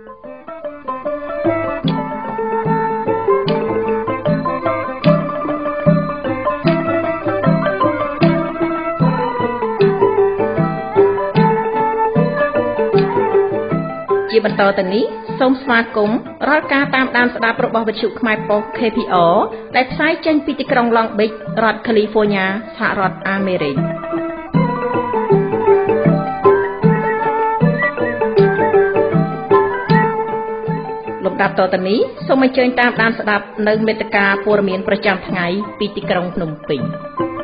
ជាបន្តទៅនេះសូមស្វាគមន៍រាល់ការតាមដានស្ដាប់របស់វិទ្យុខ្មែរប៉ុស្តិ៍ KPR ដែលផ្សាយចេញពីទីក្រុង Long Beach រដ្ឋ California សហរដ្ឋអាមេរិកលំដាប់តទៅនេះសូមអញ្ជើញតាមដានស្ដាប់នៅមេតិការព័ត៌មានប្រចាំថ្ងៃពីទីក្រុងភ្នំពេញ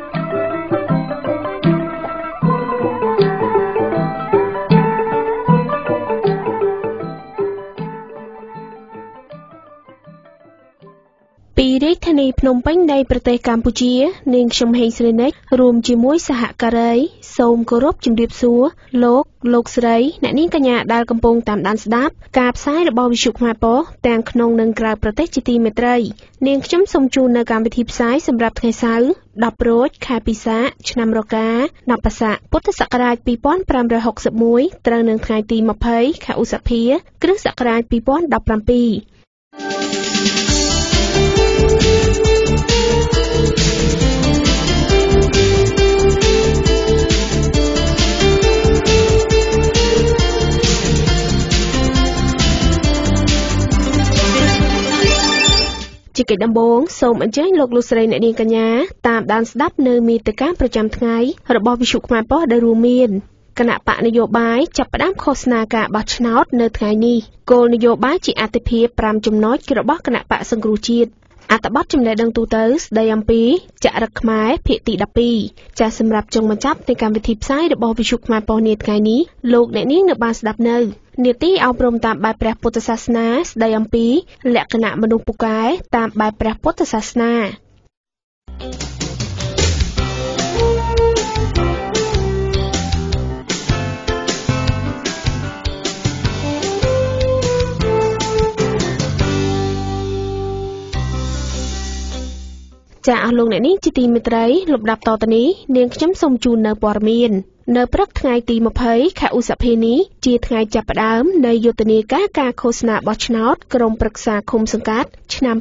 ពីរាជធានីភ្នំពេញនៃប្រទេសកម្ពុជានាងខ្ញុំហេងស្រីនិចរួមជាមួយសហការីសូមគោរពជំរាបសួរលោកស្រីអ្នកនាងកញ្ញាដែលកំពុងតាមដានស្ដាប់ការផ្សាយរបស់វិទ្យុខ្មែរប៉ុស្តិ៍ទាំងក្នុងនិងក្រៅប្រទេសជាទីមេត្រីនាងខ្ញុំសូមជូននៅកម្មវិធីផ្សាយសម្រាប់ថ្ងៃសៅរ៍10រោចខែពិសាខឆ្នាំរកាnămបសាពុទ្ធសករាជ2561ត្រូវនឹងថ្ងៃទី20ខែឧសភាគ្រិស្តសករាជ2017ជាកិច្ចដំបូងសូមអញ្ជើញលោកស្រីអ្នកនាងកញ្ញាតាមដានស្ដាប់នៅមាតិកាប្រចាំថ្ងៃរបស់វិទ្យុខ្មែរប៉ុស្តិ៍ដែលរួមមានគណៈបកនយោបាយចាប់ផ្ដើមឃោសនាការបោះឆ្នោតនៅថ្ងៃនេះគោលនយោបាយជាអាទិភាព5ចំណុចរបស់គណៈបកសង្គ្រោះជាតិអត្ថបទចំណេះដឹងទូទៅស្ដីអំពីចរិតខ្មែរភាគទី12ចាសសម្រាប់ចុងបញ្ចប់នៃកម្មវិធីផ្សាយរបស់វិទ្យុខ្មែរប៉ុស្តិ៍នាថ្ងៃនេះលោកអ្នកនាងនៅបានស្ដាប់នៅនាទីអប់រំតាមបែបព្រះពុទ្ធសាសនាស្ដីអំពីលក្ខណៈមនុស្សពូកែតាមបែបព្រះពុទ្ធសាសនាចាអស់លោកអ្នកនាងជាទីមេត្រីលំដាប់តទៅនេះនាងខ្ញុំសូមជូននៅព័ត៌មាននៅព្រឹកថ្ងៃទី20ខែឧសភានេះជាថ្ងៃចាប់ផ្ដើមនៃយុទ្ធនាការឃោសនាបោះឆ្នោតក្រុមប្រឹក្សាឃុំសង្កាត់ឆ្នាំ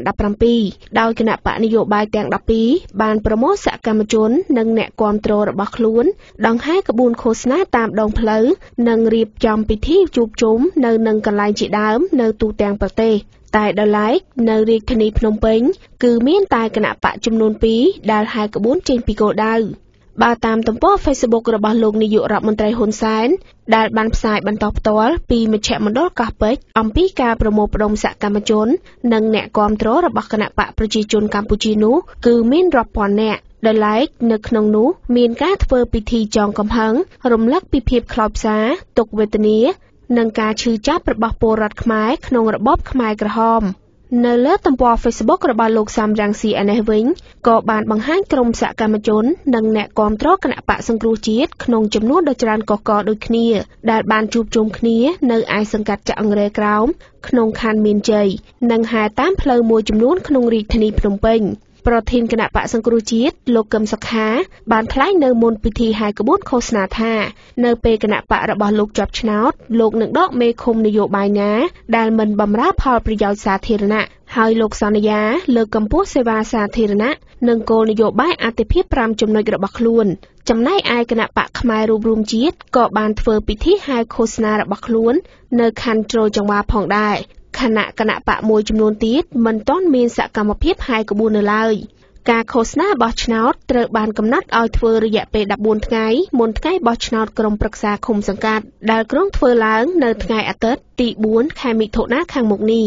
2017ដោយគណៈបកនយោបាយទាំង12បានប្រមូលសកម្មជននិងអ្នកគាំទ្ររបស់ខ្លួនដង្ហែក្បួនឃោសនាតាមដងផ្លូវនិងរៀបចំពិធីជួបជុំនៅនឹងកន្លែងជាដើមនៅទូទាំងប្រទេសតែដល់ឡែកនៅរាជធានីភ្នំពេញគឺមានតែគណៈបកចំនួន2ដែលហែក្បួនចេញពីគោលដៅបើតាមទំព័រ Facebook របស់លោកនាយករដ្ឋមន្ត្រីហ៊ុនសែនដែលបានផ្សាយបន្តផ្ទាល់ពីមជ្ឈមណ្ឌលកោះពេជ្រអំពីការប្រមូលផ្ដុំសកម្មជននិងអ្នកគាំទ្ររបស់គណៈបកប្រជាជនកម្ពុជានោះគឺមានរាប់ពាន់នាក់ដែលឡែកនៅក្នុងនោះមានការធ្វើពិធីចងកំហឹងរំលឹកពីភាពខ្លោចផ្សាទុក្ខវេទនានិងការឈឺចាប់របស់ពលរដ្ឋខ្មែរក្នុងរបបខ្មែរក្រហមនៅលើទំព័រ Facebook របស់លោកសំរងស៊ីឯនេះវិញក៏បានបង្ហាញក្រុមសកម្មជននិងអ្នកគាំទ្រគណៈបកសង្គ្រោះជាតិក្នុងចំនួនដ៏ច្រើនកកកដូចគ្នាដែលបានជួបជុំគ្នានៅឯសង្កាត់ចាក់អង្រែក្រោមក្នុងខណ្ឌមានជ័យនិងហែតាមផ្លូវមួយចំនួនក្នុងរាជធានីភ្នំពេញប្រធានគណៈបកសង្គ្រោះជាតិលោកកឹមសុខាបានថ្លែងនៅមុនពិធីហែក្បួនឃោសនាថានៅពេលគណៈបករបស់លោកជាប់ឆ្នោតលោកនឹងដកមេឃុំនយោបាយណាដែលមិនបម្រើផលប្រយោជន៍សាធារណៈហើយលោកសន្យាលើកកម្ពស់សេវាសាធារណៈនិងគោលនយោបាយអាទិភាព5ចំណុចរបស់ខ្លួនចំណែកឯគណៈបកខ្មែររួបរวมជាតិក៏បានធ្វើពិធីហែឃោសនារបស់ខ្លួននៅខណ្ឌជ្រោយចង្វាផងដែរខណៈគណៈបកមួយចំនួនទៀតមិនទាន់មានសកម្មភាពហែក្បួននៅឡើយការឃោសនាបោះឆ្នោតត្រូវបានកំណត់ឲ្យធ្វើរយៈពេល14ថ្ងៃមុនថ្ងៃបោះឆ្នោតក្រុមប្រឹក្សាឃុំសង្កាត់ដែលក្រុងធ្វើឡើងនៅថ្ងៃអាទិត្យទី4ខែមិថុនាខាងមុខនេះ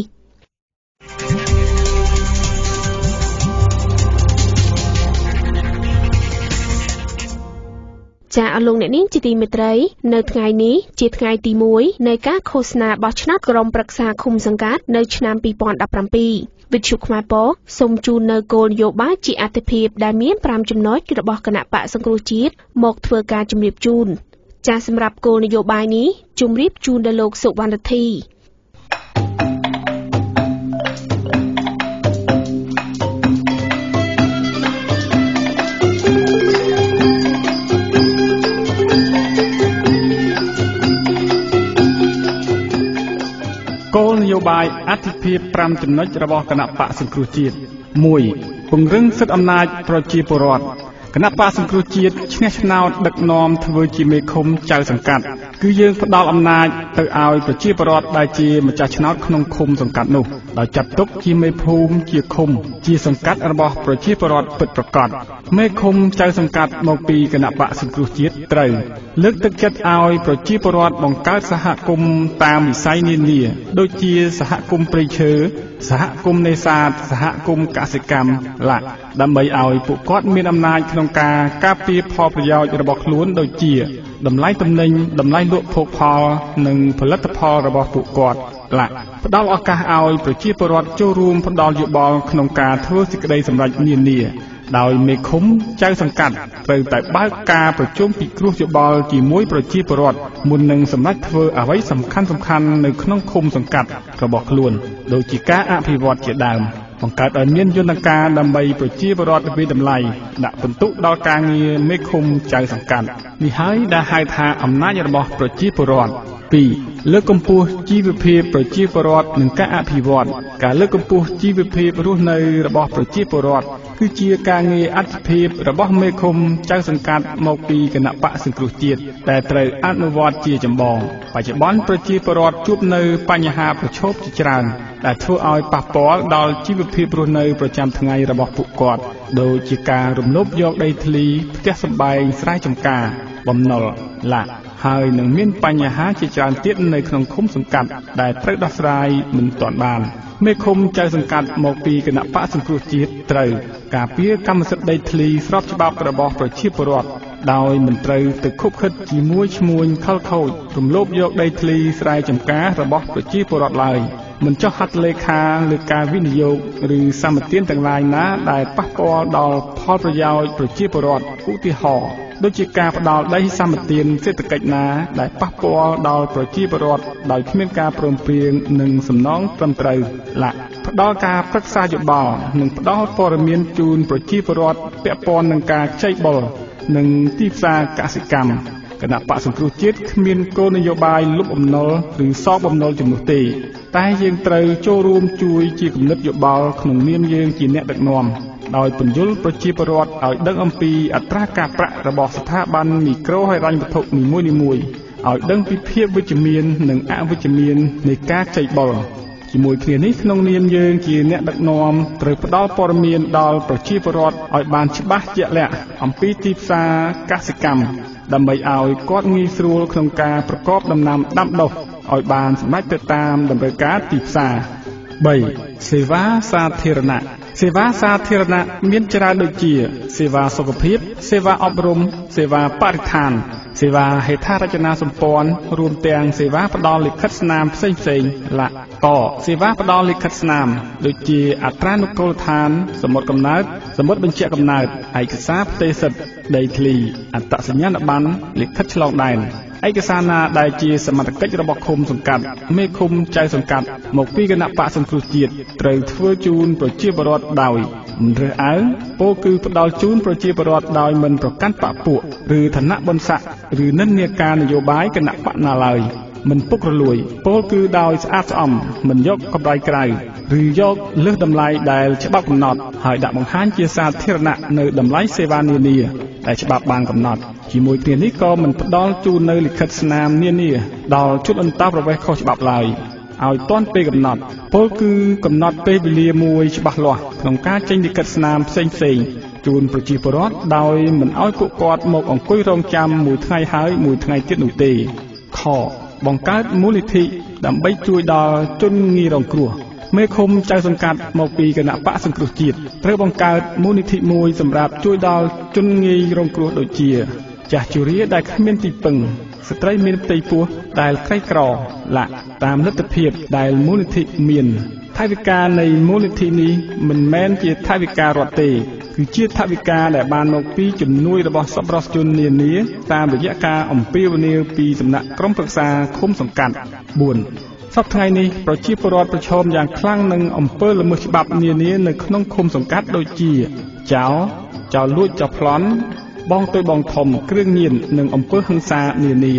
ចាអស់លោកអ្នកនាងជាទីមេត្រីនៅថ្ងៃនេះជាថ្ងៃទី1នៃការឃោសនាបោះឆ្នោតក្រុមប្រឹក្សាឃុំសង្កាត់នៅឆ្នាំ2017វិទ្យុខ្មែរប៉ុស្តិ៍សូមជូននៅគោលនយោបាយជាអាទិភាពដែលមាន5ចំណុចរបស់គណៈបកសង្គ្រោះជាតិមកធ្វើការជំរាបជូនចាសម្រាប់គោលនយោបាយនេះជំរាបជូនដល់លោកសុវណ្ណធីគោលនយោបាយអធិភាព5ចំណុចរបស់គណៈបកសង្គ្រោះជាតិ1ពង្រឹងសិទ្ធិអំណាចប្រជាពលរដ្ឋគណៈបកសង្គ្រោះជាតិឈ្នះឆ្នោតដឹកនាំធ្វើជាមេឃុំចៅសង្កាត់គឺយើងផ្ដល់អំណាចទៅឲ្យប្រជាពលរដ្ឋដែលជាម្ចាស់ឆ្នោតក្នុងឃុំសង្កាត់នោះដោយចាត់ទុកជាមេភូមិជាឃុំជាសង្កាត់របស់ប្រជាពលរដ្ឋពិតប្រាកដមេឃុំចៅសង្កាត់មកពីគណៈបកសង្គ្រោះជាតិត្រូវលើកទឹកចិត្តឲ្យប្រជាពលរដ្ឋបង្កើតសហគមន៍តាមវិស័យនានាដូចជាសហគមន៍ព្រៃឈើសហគមន៍នេសាទសហគមន៍កសិកម្មដើម្បីឲ្យពួកគាត់មានអំណាចក្នុងការការពារផលប្រយោជន៍របស់ខ្លួនដូចជាតម្លៃទំនិញតម្លៃលក់ភោគផលនិងផលិតផលរបស់ពួកគាត់ផ្ដល់ឱកាសឲ្យប្រជាពលរដ្ឋចូលរួមផ្ដល់យោបល់ក្នុងការធ្វើសេចក្តីសម្រេចនានាដោយមេឃុំចៅសង្កាត់ត្រូវតែបើកការប្រជុំពិគ្រោះយោបល់ជាមួយប្រជាពលរដ្ឋមុននឹងសម្រេចធ្វើអ្វីសំខាន់ៗនៅក្នុងឃុំសង្កាត់របស់ខ្លួនដូចជាការអភិវឌ្ឍជាដើមបង្កើតឲ្យមានយន្តការដើម្បីប្រជាពលរដ្ឋវិតម្លៃដាក់ពិន្ទុដល់ការងារមេឃុំចៅសង្កាត់នេះហើយដែលហៅថាអំណាចរបស់ប្រជាពលរដ្ឋ2លើកកម្ពស់ជីវភាពប្រជាពលរដ្ឋនិងការអភិវឌ្ឍការលើកកម្ពស់ជីវភាពរស់នៅរបស់ប្រជាពលរដ្ឋគឺជាការងារអធិភាពរបស់មេឃុំចៅសង្កាត់មកពីគណៈបកសង្គ្រោះជាតិដែលត្រូវអនុវត្តជាចម្បងបច្ចុប្បន្នប្រជាពលរដ្ឋជួបនៅបញ្ហាប្រឈមជាច្រើនដែលធ្វើឲ្យប៉ះពាល់ដល់ជីវភាពរស់នៅប្រចាំថ្ងៃរបស់ពួកគាត់ដូចជាការរំលោភយកដីធ្លីផ្ទះសម្បែងស្រែចម្ការបំណុលហើយនឹងមានបញ្ហាជាច្រើនទៀតនៅក្នុងឃុំសង្កាត់ដែលត្រូវដោះស្រាយមិនទាន់បានមេឃុំចៅសង្កាត់មកពីគណៈបកសង្គ្រោះជាតិត្រូវការពារកម្មសិទ្ធិដីធ្លីស្របច្បាប់របស់ប្រជាពលរដ្ឋដោយមិនត្រូវទៅខុបខិតជាមួយឈ្មួញខលខូចរំលោភយកដីធ្លីស្រែចម្ការរបស់ប្រជាពលរដ្ឋឡើយមិនចុះហត្ថលេខាលើការវិនិយោគឬសម្បទានទាំងឡាយណាដែលប៉ះពាល់ដល់ផលប្រយោជន៍ប្រជាពលរដ្ឋឧទាហរណ៍ដូចជាការផ្ដាល់ដីសម្បទានសេដ្ឋកិច្ចណាដែលប៉ះពាល់ដល់ប្រជាពលរដ្ឋដោយគ្មានការព្រមព្រៀងនិងសំណងត្រឹមត្រូវផ្ដល់ការប្រឹក្សាយោបល់និងផ្ដល់ព័ត៌មានជូនប្រជាពលរដ្ឋពាក់ព័ន្ធនឹងការខ្ចីបុលនិងទីផ្សារកសិកម្មគណៈបកសង្គ្រោះជាតិគ្មានគោលនយោបាយលុបបំណុលឬសងបំណុលជំនួសទេតែយើងត្រូវចូលរួមជួយជាគំនិតយោបល់ក្នុងនាមយើងជាអ្នកដឹកនាំដោយពន្យល់ប្រជាពលរដ្ឋឲ្យដឹងអំពីអត្រាការប្រាក់របស់ស្ថាប័នមីក្រូហិរញ្ញវត្ថុនីមួយៗឲ្យដឹងពីភាពវិជ្ជមាននិងអវិជ្ជមាននៃការខ្ចីបុលជាមួយគ្នានេះក្នុងនាមយើងជាអ្នកដឹកនាំត្រូវផ្ដល់ព័ត៌មានដល់ប្រជាពលរដ្ឋឲ្យបានច្បាស់ជាក់លាក់អំពីទីផ្សារកសិកម្មដើម្បីឲ្យគាត់ងាយស្រួលក្នុងការប្រកបដំណាំដាំដុះឲ្យបានសម្រេចទៅតាមតម្រូវការទីផ្សារ3សេវាសាធារណៈសេវាសាធារណៈមានច្រើនដូចជាសេវាសុខភាពសេវាអប់រំសេវាបរិស្ថានសេវាហេដ្ឋារចនាសម្ព័ន្ធរួមទាំងសេវាផ្ដល់លិខិតស្នាមផ្សេងសេវាផ្ដល់លិខិតស្នាមដូចជាអត្រានុកូលដ្ឋានសមុទ្រកំណើតសមុទ្របញ្ជាក់កំណើតឯកសារផ្ទេរសិទ្ធិដីធ្លីអត្តសញ្ញាណប័ណ្ណលិខិតឆ្លងដែនឯកសារណាដែលជាសមត្ថកិច្ចរបស់ឃុំសង្កាត់មេឃុំចៅសង្កាត់មកពីគណៈបកសង្គ្រោះជាតិត្រូវធ្វើជូនប្រជាពលរដ្ឋដោយមិនរើសអើងពោលគឺផ្ដល់ជូនប្រជាពលរដ្ឋដោយមិនប្រកាន់បកពួកឬឋានៈបុណ្យស័ក្តិឬនិន្នាការនយោបាយគណៈបកណាឡើយមិនពុករលួយពោលគឺដោយស្អាតស្អំមិនយកកម្រៃក្រៅឬយកលើសតម្លៃដែលច្បាប់កំណត់ហើយដាក់បង្ហាញជាសាធារណៈនៅតម្លៃសេវានានាដែលច្បាប់បានកំណត់ជាមួយគ្នានេះក៏មិនផ្ដល់ជូននៅលិខិតស្នាមនានាដល់ជនអន្តោប្រវេសន៍ខុសច្បាប់ឡើយឲ្យទាន់ពេលកំណត់ពោលគឺកំណត់ពេលវេលាមួយច្បាស់លាស់ក្នុងការចេញលិខិតស្នាមផ្សេងជូនប្រជាពលរដ្ឋដោយមិនឲ្យពួកគាត់មកអង្គុយរងចាំមួយថ្ងៃហើយមួយថ្ងៃទៀតនោះទេខបង្កើតមូលនិធិដើម្បីជួយដល់ជនងាយរងគ្រោះមេឃុំចៅសង្កាត់មកពីគណៈបកសង្គ្រោះជាតិត្រូវបង្កើតមូលនិធិមួយសម្រាប់ជួយដល់ជនងាយរងគ្រោះដូចជាចាស់ជរាដែលគ្មានទីពឹងស្ត្រីមានផ្ទៃពោះដែលក្រីក្រតាមលទ្ធភាពដែលមូលនិធិមានថវិកានៃមូលនិធិនេះមិនមែនជាថវិការដ្ឋទេគឺជាថវិកាដែលបានមកពីជំនួយរបស់សប្បុរសជននានាតាមរយៈការអំពាវនាវពីសំណាក់ក្រុមប្រឹក្សាឃុំសង្កាត់4សប្តាហ៍ថ្ងៃនេះប្រជាពលរដ្ឋប្រឈមយ៉ាងខ្លាំងនឹងអំពើល្មើសច្បាប់នានានៅក្នុងឃុំសង្កាត់ដូចជាចោរលួចចោរប្លន់បងទុយបងធំគ្រឿងញៀននិងអំពើហិង្សានានា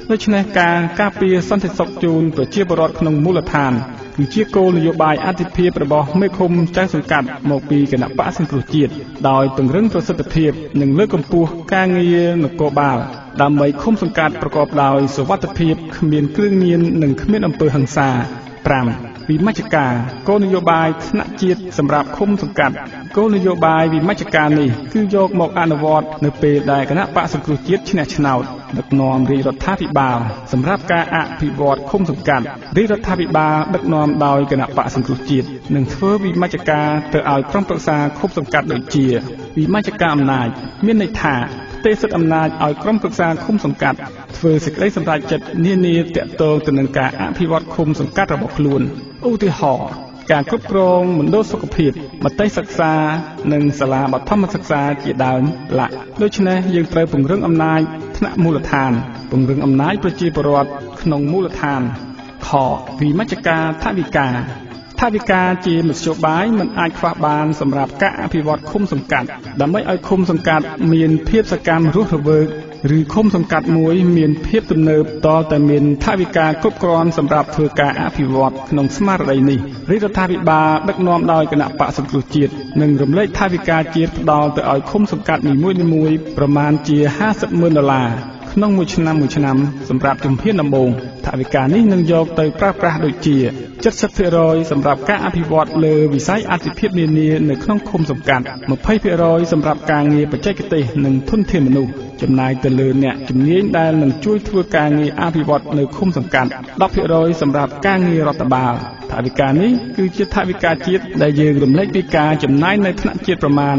ដូច្នេះការពារសន្តិសុខជូនប្រជាពលរដ្ឋក្នុងមូលដ្ឋានគឺជាគោលនយោបាយអធិភាពរបស់មេឃុំចៅសង្កាត់មកពីគណៈបក្សសង្គ្រោះជាតិដោយពង្រឹងប្រសិទ្ធភាពនិងលើកកម្ពស់ការងារនគរបាលដើម្បីឃុំសង្កាត់ប្រកបដោយសុវត្ថិភាពគ្មានគ្រឿងញៀននិងគ្មានអំពើហិង្សា 5. វិមជ្ឈការគោលនយោបាយថ្នាក់ជាតិសម្រាប់ឃុំសង្កាត់គោលនយោបាយវិមជ្ឈការនេះគឺយកមកអនុវត្តនៅពេលដែលគណៈបក្សសង្គ្រោះជាតិឈ្នះឆ្នោតដឹកនាំរាជរដ្ឋាភិបាលសម្រាប់ការអភិវឌ្ឍឃុំសង្កាត់រាជរដ្ឋាភិបាលដឹកនាំដោយគណៈបក្សសង្គ្រោះជាតិនឹងធ្វើវិមជ្ឈការទៅឲ្យក្រុមប្រឹក្សាឃុំសង្កាត់ដូចជាវិមជ្ឈការអំណាចមានន័យថាទេសិទ្ធិអំណាចឲ្យក្រុមប្រឹក្សាឃុំសង្កាត់ធ្វើសេចក្តីសម្រេចចិត្តនានាទាក់ទងទៅនឹងការអភិវឌ្ឍឃុំសង្កាត់របស់ខ្លួនឧទាហរណ៍ការគ្រប់គ្រងមណ្ឌលសុខភាពមត្តេយ្យសិក្សានិងសាលាបឋមសិក្សាជាដើមដូច្នេះយើងត្រូវពង្រឹងអំណាចថ្នាក់មូលដ្ឋានពង្រឹងអំណាចប្រជាពលរដ្ឋក្នុងមូលដ្ឋានខវិមជ្ឈការថវិកាថវិកាជាមធ្យោបាយមិនអាចខ្វះបានសម្រាប់ការអភិវឌ្ឍឃុំសង្កាត់ដើម្បីឲ្យឃុំសង្កាត់មានភាពសកម្មរស់រវើកឬឃុំសង្កាត់មួយមានភាពទំនើបតតែមានថវិកាគ្រប់គ្រាន់សម្រាប់ធ្វើការអភិវឌ្ឍក្នុងស្មារតីនេះរាជរដ្ឋាភិបាលដឹកនាំដោយគណៈបក្សសង្គ្រោះជាតិនឹងរំលែកថវិកាជាតិផ្ដល់ទៅឲ្យឃុំសង្កាត់នីមួយៗប្រមាណជា$50,000ក្នុងមួយឆ្នាំសម្រាប់ជំហានដំបូងថវិកានេះនឹងយកទៅប្រើប្រាស់ដូចជា 70% សម្រាប់ការអភិវឌ្ឍលើវិស័យអាទិភាពនានានៅក្នុងឃុំសង្កាត់ 20% សម្រាប់ការងារបច្ចេកទេសនិងធនធានមនុស្សចំណាយទៅលើអ្នកជំនាញដែលនឹងជួយធ្វើការងារអភិវឌ្ឍនៅឃុំសង្កាត់ 10% សម្រាប់ការងាររដ្ឋបាលថវិកានេះគឺជាថវិកាជាតិដែលយើងរំលែកពីការចំណាយនៅថ្នាក់ជាតិប្រមាណ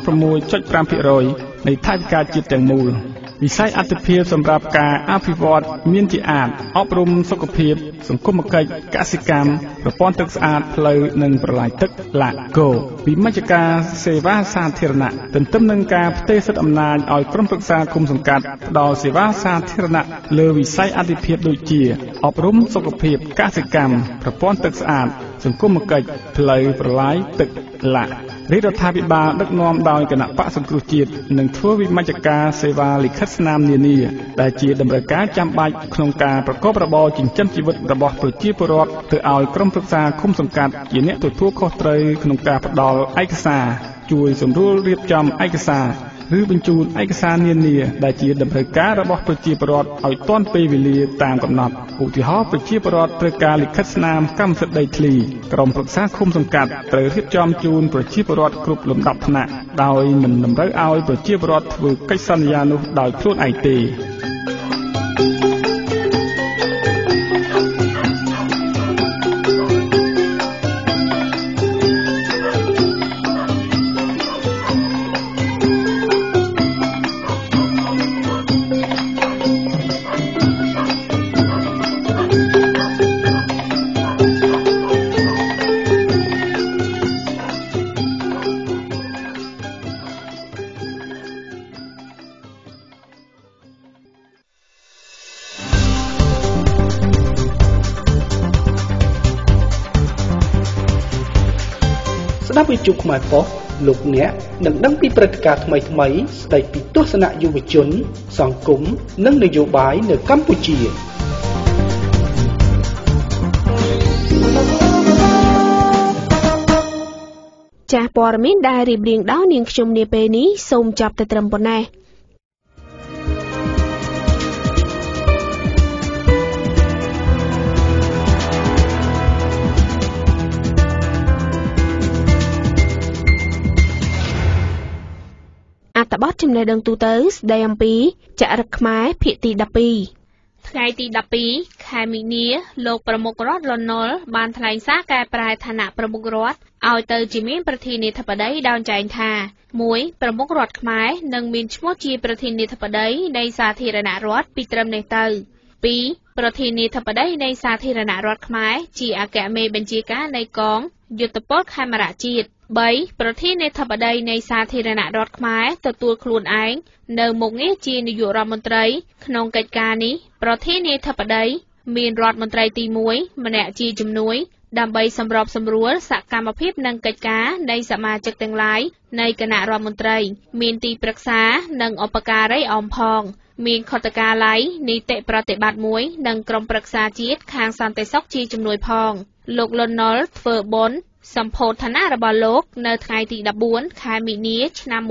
16.5% នៃថវិកាជាតិទាំងមូលវិស័យអាទិភាពសម្រាប់ការអភិវឌ្ឍមានជាអាចអប់រំសុខភាពសង្គមគិច្ចកសិកម្មប្រព័ន្ធទឹកស្អាតផ្លូវនិងប្រឡាយទឹកគោវិមជ្ឈការសេវាសាធារណៈទន្ទឹមនឹងការផ្ទេរសិទ្ធិអំណាចឲ្យក្រុមប្រឹក្សាឃុំសង្កាត់ផ្ដល់សេវាសាធារណៈលើវិស័យអាទិភាពដូចជាអប់រំសុខភាពកសិកម្មប្រព័ន្ធទឹកស្អាតសង្គមគិច្ចផ្លូវប្រឡាយទឹករាជរដ្ឋាភិបាលដឹកនាំដោយគណៈបក្សសង្គ្រោះជាតិនឹងធ្វើវិមជ្ឈការសេវាលិខិតស្នាមនានាដែលជាតម្រូវការចាំបាច់ក្នុងការប្រកបរបរចិញ្ចឹមជីវិតរបស់ប្រជាពលរដ្ឋទៅឲ្យក្រុមប្រឹក្សាឃុំសង្កាត់ជាអ្នកទទួលខុសត្រូវក្នុងការផ្ដល់ឯកសារជួយសម្រួលរៀបចំឯកសារឬបញ្ជូនឯកសារនានាដែលជាតម្រូវការរបស់ប្រជាពលរដ្ឋឲ្យទាន់ពេលវេលាតាមកំណត់ឧទាហរណ៍ប្រជាពលរដ្ឋត្រូវការលិខិតស្នាមកម្មសិទ្ធិដីធ្លីក្រុមប្រឹក្សាឃុំសង្កាត់ត្រូវរៀបចំជូនប្រជាពលរដ្ឋគ្រប់លំដាប់ថ្នាក់ដោយមិនតម្រូវឲ្យប្រជាពលរដ្ឋធ្វើកិច្ចសន្យានោះដោយខ្លួនឯងទេស្ដាប់វិទ្យុខ្មែរប៉ុស្តិ៍លោកអ្នកនឹងដឹងពីព្រឹត្តិការណ៍ថ្មីៗស្ដីពីទស្សនៈយុវជនសង្គមនិងនយោបាយនៅកម្ពុជាចាស់ព័ត៌មានដែលរៀបរៀងដោយនាងខ្ញុំនាពេលនេះសូមចាប់តែត្រឹមប៉ុណ្ណេះអត្ថបទចំណេះដឹងទូទៅស្ដីអំពីចរិតខ្មែរភាគទី12ថ្ងៃទី12ខែមីនាលោកប្រមុខរដ្ឋលន់នល់បានថ្លែងសារកែប្រែឋានៈប្រមុខរដ្ឋឲ្យទៅជាមានប្រធានាធិបតីដោយចែងថា1ប្រមុខរដ្ឋខ្មែរនឹងមានឈ្មោះជាប្រធានាធិបតីនៃសាធារណរដ្ឋពីត្រឹមនេះទៅ2ប្រធានាធិបតីនៃសាធារណរដ្ឋខ្មែរជាអគ្គមេបញ្ជាការនៃកងយុទ្ធពលខេមរៈជាតិ3ប្រធានាធិបតីនៃសាធារណរដ្ឋខ្មែរទទួលខ្លួនឯងនៅមុខងារជានាយករដ្ឋមន្ត្រីក្នុងកិច្ចការនេះប្រធានាធិបតីមានរដ្ឋមន្ត្រីទី1ម្នាក់ជាជំនួយដើម្បីសម្របសម្រួលសកម្មភាពនិងកិច្ចការនៃសមាជិកទាំងឡាយនៃគណៈរដ្ឋមន្ត្រីមានទីប្រឹក្សានិងឧបការីអមផងមានខុទ្ទកាល័យនីតិប្រតិបត្តិមួយនិងក្រុមប្រឹក្សាជាតិខាងសន្តិសុខជាជំនួយផងលោកលន់នល់ធ្វើបុណ្យសម្ពោធនៈរបស់លោកនៅថ្ងៃទី14ខែមីនាឆ្នាំ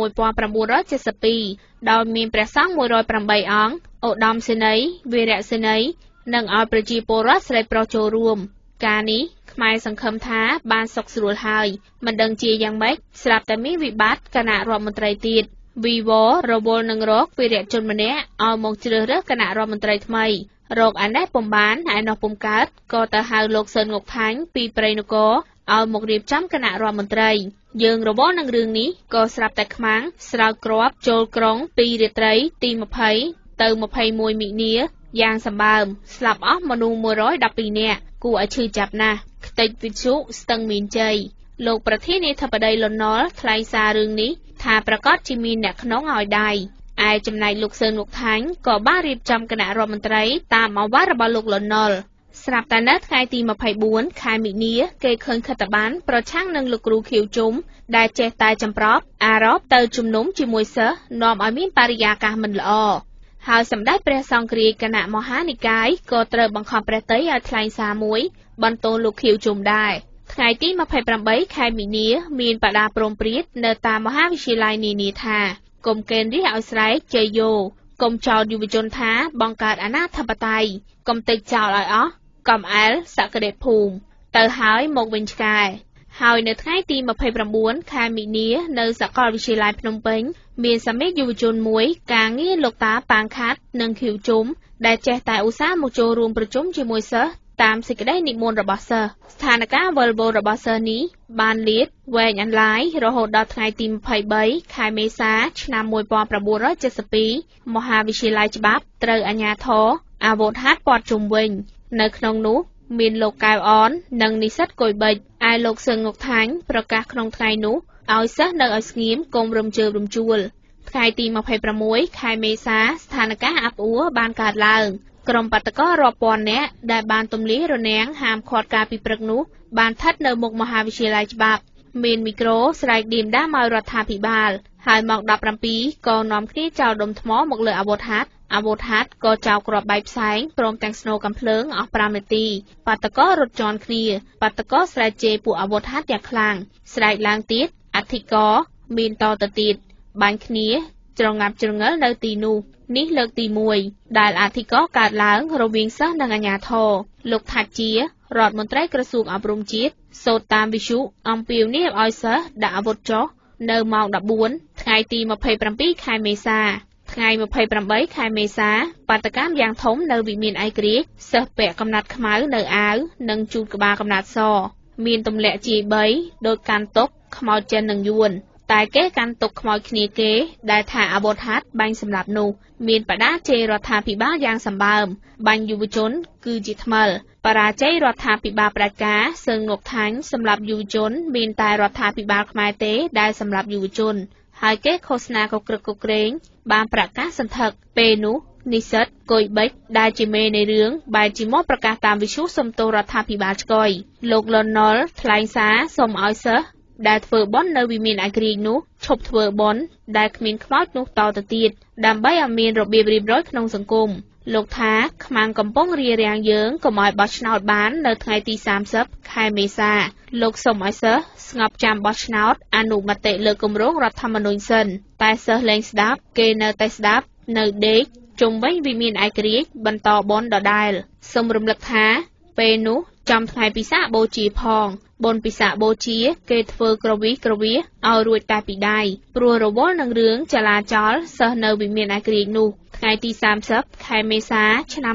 1972ដោយមានព្រះសង្ឃ108អង្គឧត្តមសេនីយ៍វីរសេនីយ៍និងឲ្យប្រជាពលរដ្ឋស្រីប្រុសចូលរួមការនេះខ្មែរសង្ឃឹមថាបានសុខស្រួលហើយមិនដឹងជាយ៉ាងម៉េចស្រាប់តែមានវិបត្តិគណៈរដ្ឋមន្ត្រីទៀតវីវរវល់នឹងរកវីរជនម្នាក់ឲ្យមកជ្រើសរើសគណៈរដ្ឋមន្ត្រីថ្មីរកអានេះពុំបានឯនោះពុំកើតក៏ទៅហៅលោកសឿនងុកថាញ់ពីព្រៃនគរឲ្យមករៀបចំគណៈរដ្ឋមន្ត្រីយើងរវល់នឹងរឿងនេះក៏ស្រាប់តែខ្មាំងស្រាវគ្រាប់ចូលក្រុងពីរាត្រីទី20ទៅ21មិនិនាយ៉ាងសម្បើមស្លាប់អស់មនុស្ស112នាក់គួរឲ្យឈឺចាប់ណាស់ខ្ទេចវិទ្យុស្ទឹងមានជ័យលោកប្រធានាធិបតីលន់នល់ថ្លែងសាររឿងនេះថាប្រកាសជាមានអ្នកខ្នងឲ្យដៃឯចំណែកលោកសឿនងុកថាញ់ក៏បានរៀបចំគណៈរដ្ឋមន្ត្រីតាមអង្វាត់របស់លោកលន់នល់ស្រាប់តែនៅថ្ងៃទី24ខែមីនាគេឃើញខិត្តប័ណ្ណប្រឆាំងនឹងលោកគ្រូខៀវជុំដែលចេះតែចម្ប្រប់អារ៉ុបទៅជំនុំជាមួយសិស្សនាំឲ្យមានបរិយាកាសមិនល្អហើយសម្ដេចព្រះសង្ឃរាជគណៈមហានិកាយក៏ត្រូវបង្ខំព្រះតីឲ្យថ្លែងសារមួយបន្ទោសលោកខៀវជុំដែរថ្ងៃទី28ខែមីនាមានបដាព្រមព្រៀងនៅតាមមហាវិទ្យាល័យនានាថាកុំកេណ្ឌរាជឲ្យស្រែកជ័យយោកុំចោទយុវជនថាបង្កើតអនាធិបតេយ្យកុំតិចចោលឲ្យអស់កំអែលសក្តិភូមិទៅហើយមកវិញឆ្កែហើយនៅថ្ងៃទី29ខែមីនានៅសាកលវិទ្យាល័យភ្នំពេញមានសមាជយុវជនមួយការងារលោកតាប៉ាងខាត់និងខៀវជុំដែលចេះតែឧស្សាហ៍មកចូលរួមប្រជុំជាមួយសិស្សតាមសេចក្តីនិមន្តរបស់សិស្សស្ថានភាពវល់វល់របស់សិស្សនេះបានលាតវែងអន្លាយរហូតដល់ថ្ងៃទី23ខែមេសាឆ្នាំ1972មហាវិទ្យាល័យច្បាប់ត្រូវអាជ្ញាធរអាវុធហត្ថព័ទ្ធជុំវិញនៅក្នុងនោះមានលោកកែវអននិងនិស្សិតកុយបិចឯលោកសឿនងុកថាញ់ប្រកាសក្នុងថ្ងៃនោះឲ្យសិស្សនៅឲ្យស្ងៀមកុំរំជើបរំជួលថ្ងៃទី26ខែមេសាស្ថានភាពអាប់អួរបានកើតឡើងក្រុមបាតកោរាប់ពាន់នាក់ដែលបានទម្លាយរនាំងហាមឃាត់ការពីព្រឹកនោះបានស្ថិតនៅមុខមហាវិទ្យាល័យច្បាប់មានមីក្រូស្រែកឌៀមដាមឲ្យរដ្ឋាភិបាលហើយម៉ោង17ក៏នាំគ្នាចោលដុំថ្មមកលើអាវុធហត្ថក៏ចោលគ្រាប់បែកផ្សែងព្រមទាំងស្នូរកាំភ្លើងអស់5នាទីបាតកោរត់ជន់គ្នាបាតកោស្រែកជេរពួកអាវុធហត្ថយ៉ាងខ្លាំងស្រែកឡើងទៀតអធិការមានតទៅទៀតបាញ់គ្នាច្រងាប់ច្រងល់នៅទីនោះនេះលើកទី1ដែលអធិការកើតឡើងរវាងសិស្សនិងអាជ្ញាធរលោកថាច់ជារដ្ឋមន្ត្រីក្រសួងអប់រំជាតិសូត្រតាមវិទ្យុអំពាវនាវឲ្យសិស្សដាក់អាវុធចុះនៅម៉ោង14ថ្ងៃទី27ខែមេសាថ្ងៃ28ខែមេសាបាតកម្មយ៉ាងធំនៅវិមានឯករាជ្យសិស្សពាក់កំណាត់ខ្មៅនៅអាវនិងជូតក្បាលកំណាត់សមានទម្លាក់ជាយ3ដោយកាន់ទុកខ្មោចចិននិងយួនតែគេកាន់ទុកខ្មោចគ្នាគេដែលថាអាវុធហត្ថបាញ់សម្លាប់នោះមានបដាជេររដ្ឋាភិបាលយ៉ាងសម្បើមបាញ់យុវជនគឺជាថ្មិលបរាជ័យរដ្ឋាភិបាលផ្ដាច់ការសឿនងុកថាញ់សម្លាប់យុវជនមានតែរដ្ឋាភិបាលខ្មែរទេដែលសម្លាប់យុវជនហើយគេឃោសនាកក្រឹកកក្រែងបានប្រកាសសន្ធឹកពេលនោះនិស្សិតកុយបិចដែលជាមេនៃរឿងបែរជាមកប្រកាសតាមវិទ្យុសំទោសរដ្ឋាភិបាលឆ្កុយលោកលន់នល់ថ្លែងសារសូមឲ្យសិស្សដែលធ្វើបន់នៅវិមានឯករាជ្យនោះឈប់ធ្វើបន់ដែលគ្មានខ្មោចនោះតទៅទៀតដើម្បីឲ្យមានរបៀបរៀបរយក្នុងសង្គមលោកថាខ្មាំងកំពុងរារាំងយើងកុំឲ្យបោះឆ្នោតបាននៅថ្ងៃទី30ខែមេសាលោកសូមឲ្យសិស្សស្ងប់ចាំបោះឆ្នោតអនុមតិលើគម្រោងរដ្ឋធម្មនុញ្ញសិនតែសិស្សលែងស្ដាប់គេនៅតែស្ដាប់នៅដេកជុំវិញវិមានឯករាជ្យបន្តបន់ដដែលសូមរំលឹកថាពេលនោះចំថ្ងៃពិសាខបូជាផងបុណ្យពិសាខបូជាគេធ្វើក្រវីសឲ្យរួចតែពីដៃព្រោះរវល់នឹងរឿងចលាចលសិស្សនៅវិមានឯករាជ្យនោះថ្ងៃទី30ខែមេសាឆ្នាំ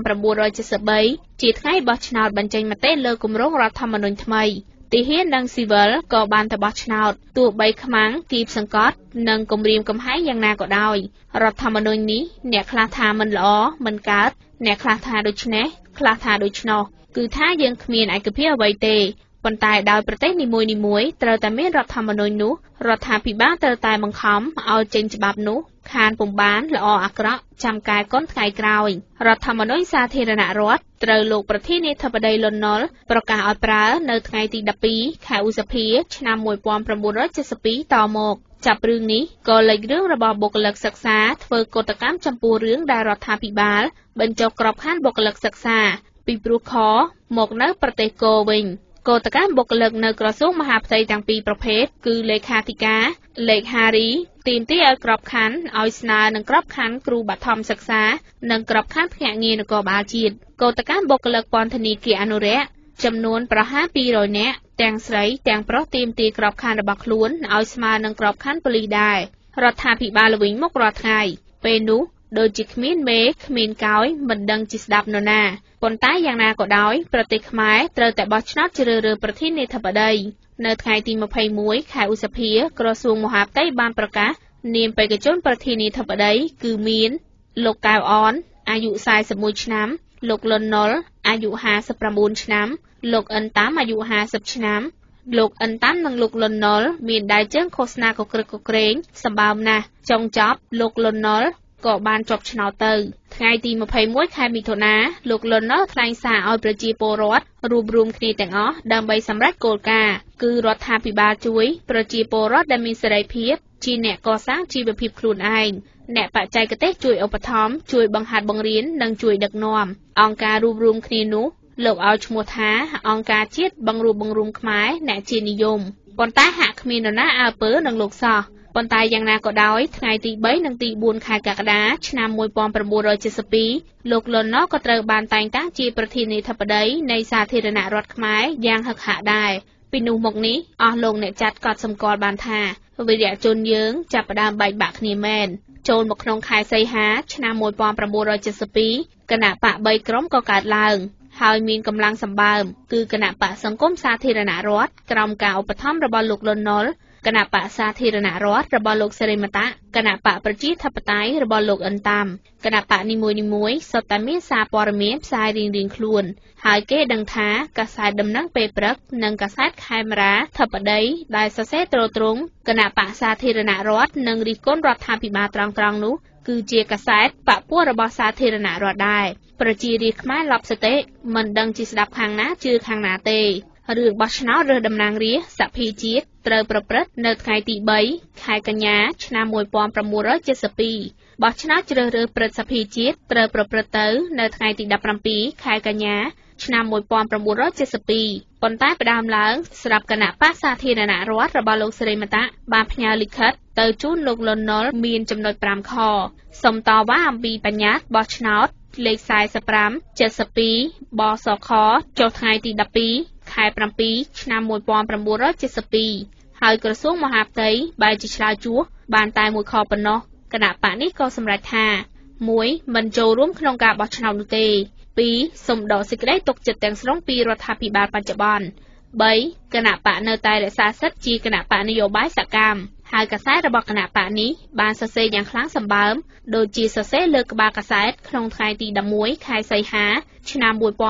1973ជាថ្ងៃបោះឆ្នោតបញ្ចេញមតិលើគម្រោងរដ្ឋធម្មនុញ្ញថ្មីទាហាននិងស៊ីវិលក៏បានទៅបោះឆ្នោតទោះបីខ្មាំងគៀបសង្កត់និងគំរាមកំហែងយ៉ាងណាក៏ដោយរដ្ឋធម្មនុញ្ញនេះអ្នកខ្លះថាមិនល្អមិនកើតអ្នកខ្លះថាដូច្នេះខ្លះថាដូច្នោះគឺថាយើងគ្មានឯកភាពអ្វីទេប៉ុន្តែដោយប្រទេសនីមួយៗត្រូវតែមានរដ្ឋធម្មនុញ្ញនោះរដ្ឋាភិបាលត្រូវតែបង្ខំឲ្យចេញច្បាប់នោះខានពុំបានល្អអាក្រក់ចាំកែកុនថ្ងៃក្រោយរដ្ឋធម្មនុញ្ញសាធារណរដ្ឋត្រូវលោកប្រធានាធិបតីលន់នល់ប្រកាសឲ្យប្រើនៅថ្ងៃទី12ខែឧសភាឆ្នាំ1972តមកចាប់រឿងនេះក៏លេចរឿងរបស់បុគ្គលិកសិក្សាធ្វើកតកម្មចំពោះរឿងដែលរដ្ឋាភិបាលបញ្ចុះក្របខ័ណ្ឌបុគ្គលិកសិក្សាពីព្រោះខមកនៅប្រទេសកូវិញកតកម្មបុគ្គលិកនៅក្រសួងមហាផ្ទៃទាំងពីរប្រភេទគឺលេខាធិការលេខារីទាមទារឲ្យក្របខ័ណ្ឌឲ្យស្នើនឹងក្របខ័ណ្ឌគ្រូបឋមសិក្សានិងក្របខ័ណ្ឌភ្នាក់ងារនគរបាលជាតិកតកម្មបុគ្គលិកពន្ធនាគារអនុរក្សចំនួនប្រហែល200នាក់ទាំងស្រីទាំងប្រុសទាមទារក្របខ័ណ្ឌរបស់ខ្លួនឲ្យស្មើនឹងក្របខ័ណ្ឌប៉ូលីសដែររដ្ឋាភិបាលល្វិញមុខរាល់ថ្ងៃពេលនោះដូចជាគ្មានមេគ្មានកោយមិនដឹងជាស្ដាប់នរណាប៉ុន្តែយ៉ាងណាក៏ដោយប្រទេសខ្មែរត្រូវតែបោះឆ្នោតជ្រើសរើសប្រធានាធិបតីនៅថ្ងៃទី21ខែឧសភាក្រសួងមហាផ្ទៃបានប្រកាសនាមបេក្ខជនប្រធានាធិបតីគឺមានលោកកៅអនអាយុ41ឆ្នាំលោកលន់ណុលអាយុ59ឆ្នាំលោកអិនតាមអាយុ50ឆ្នាំលោកអិនតាមនិងលោកលន់ណុលមានដៃជើងឃោសនាកក្រឹកកក្រែងសម្បើមណាស់ចុងចប់លោកលន់ណុលក៏បានជាប់ឆ្នោតទៅថ្ងៃទី21ខែមិថុនាលោកលន់ណុលថ្លែងសារឲ្យប្រជាពលរដ្ឋរួបរวมគ្នាទាំងអស់ដើម្បីសម្រេចគោលការណ៍គឺរដ្ឋាភិបាលជួយប្រជាពលរដ្ឋដែលមានសេរីភាពជាអ្នកកសាងជីវភាពខ្លួនឯងអ្នកបច្ចេកទេសជួយឧបត្ថម្ភជួយបង្ហាត់បង្រៀននិងជួយដឹកនាំអង្គការរួបរวมគ្នានោះលោកឲ្យឈ្មោះថាអង្គការជាតិបង្រួបបង្រួមខ្មែរអ្នកជានិយមប៉ុន្តែហាក់គ្មាននរណាអើពើនឹងលោកសោះប៉ុន្តែយ៉ាងណាក៏ដោយថ្ងៃទី3និងទី4ខែកក្កដាឆ្នាំ1972លោកលន់ណុលក៏ត្រូវបានតែងតាំងជាប្រធានាធិបតីនៃសាធារណរដ្ឋខ្មែរយ៉ាងហឹកហាក់ដែរពីនោះមកនេះអស់លោកអ្នកចាត់កត់សម្គាល់បានថាវីរៈជនយើងចាប់ផ្ដើមបែកបាក់គ្នាមែនចូលមកក្នុងខែសីហាឆ្នាំ1972គណៈបក3ក្រុមក៏កើតឡើងហើយមានកម្លាំងសម្បើមគឺគណៈបកសង្គមសាធារណរដ្ឋក្រោមការឧបត្ថម្ភរបស់លោកលន់ណុលគណៈបកសាធារណរដ្ឋរបស់លោកសេរីមតៈគណៈបកប្រជាធិបតេយ្យរបស់លោកអិនតាមគណៈបកនីមួយៗសុទ្ធតែមានសារព័ត៌មានផ្សាយរៀងៗខ្លួនហើយគេដឹងថាកាសែតដំណឹងពេលព្រឹកនិងកាសែតខេមរាធិបតីដែលសរសេរទ្រទ្រង់គណៈបកសាធារណរដ្ឋនិងរិះគន់រដ្ឋាភិបាលត្រង់ៗនោះគឺជាកាសែតបពុះរបស់សាធារណរដ្ឋដែរប្រជារាស្ត្រខ្មែរឡប់សតិមិនដឹងជាស្ដាប់ខាងណាជឿខាងណាទេរឿងបោះឆ្នោតរើសតំណាងរាស្ត្រសភាជាតិត្រូវប្រព្រឹត្តនៅថ្ងៃទី3ខែកញ្ញាឆ្នាំ1972បោះឆ្នោតជ្រើសរើសព្រឹទ្ធសភាជាតិត្រូវប្រព្រឹត្តទៅនៅថ្ងៃទី17ខែកញ្ញាឆ្នាំ1972ប៉ុន្តែផ្ដើមឡើងស្រាប់គណៈបកសាធារណរដ្ឋរបស់លោកសេរីមតៈបានផ្ញើលិខិតទៅជូនលោកលន់ណុលមានចំណុច5ខសុំតវ៉ាអំពីបញ្ញត្តិបោះឆ្នោតលេខ45 72បសខចុះថ្ងៃទី12ខែ7ឆ្នាំ1972ហើយក្រសួងមហាផ្ទៃបែរជាឆ្លើយជួសបានតែមួយខប៉ុណ្ណោះគណៈបកនេះក៏សម្រេចថា1មិនចូលរួមក្នុងការបោះឆ្នោតនោះទេ2សូមដកសេចក្តីទុកចិត្តទាំងស្រុងពីរដ្ឋាភិបាលបច្ចុប្បន្ន3គណៈបកនៅតែរក្សាសិទ្ធិជាគណៈបកនយោបាយសកម្មហើយកាសែតរបស់គណៈបកនេះបានសរសេរយ៉ាងខ្លាំងសម្បើមដូចជាសរសេរលើក្បាលកាសែតក្នុងថ្ងៃទី11ខែសីហាឆ្នាំ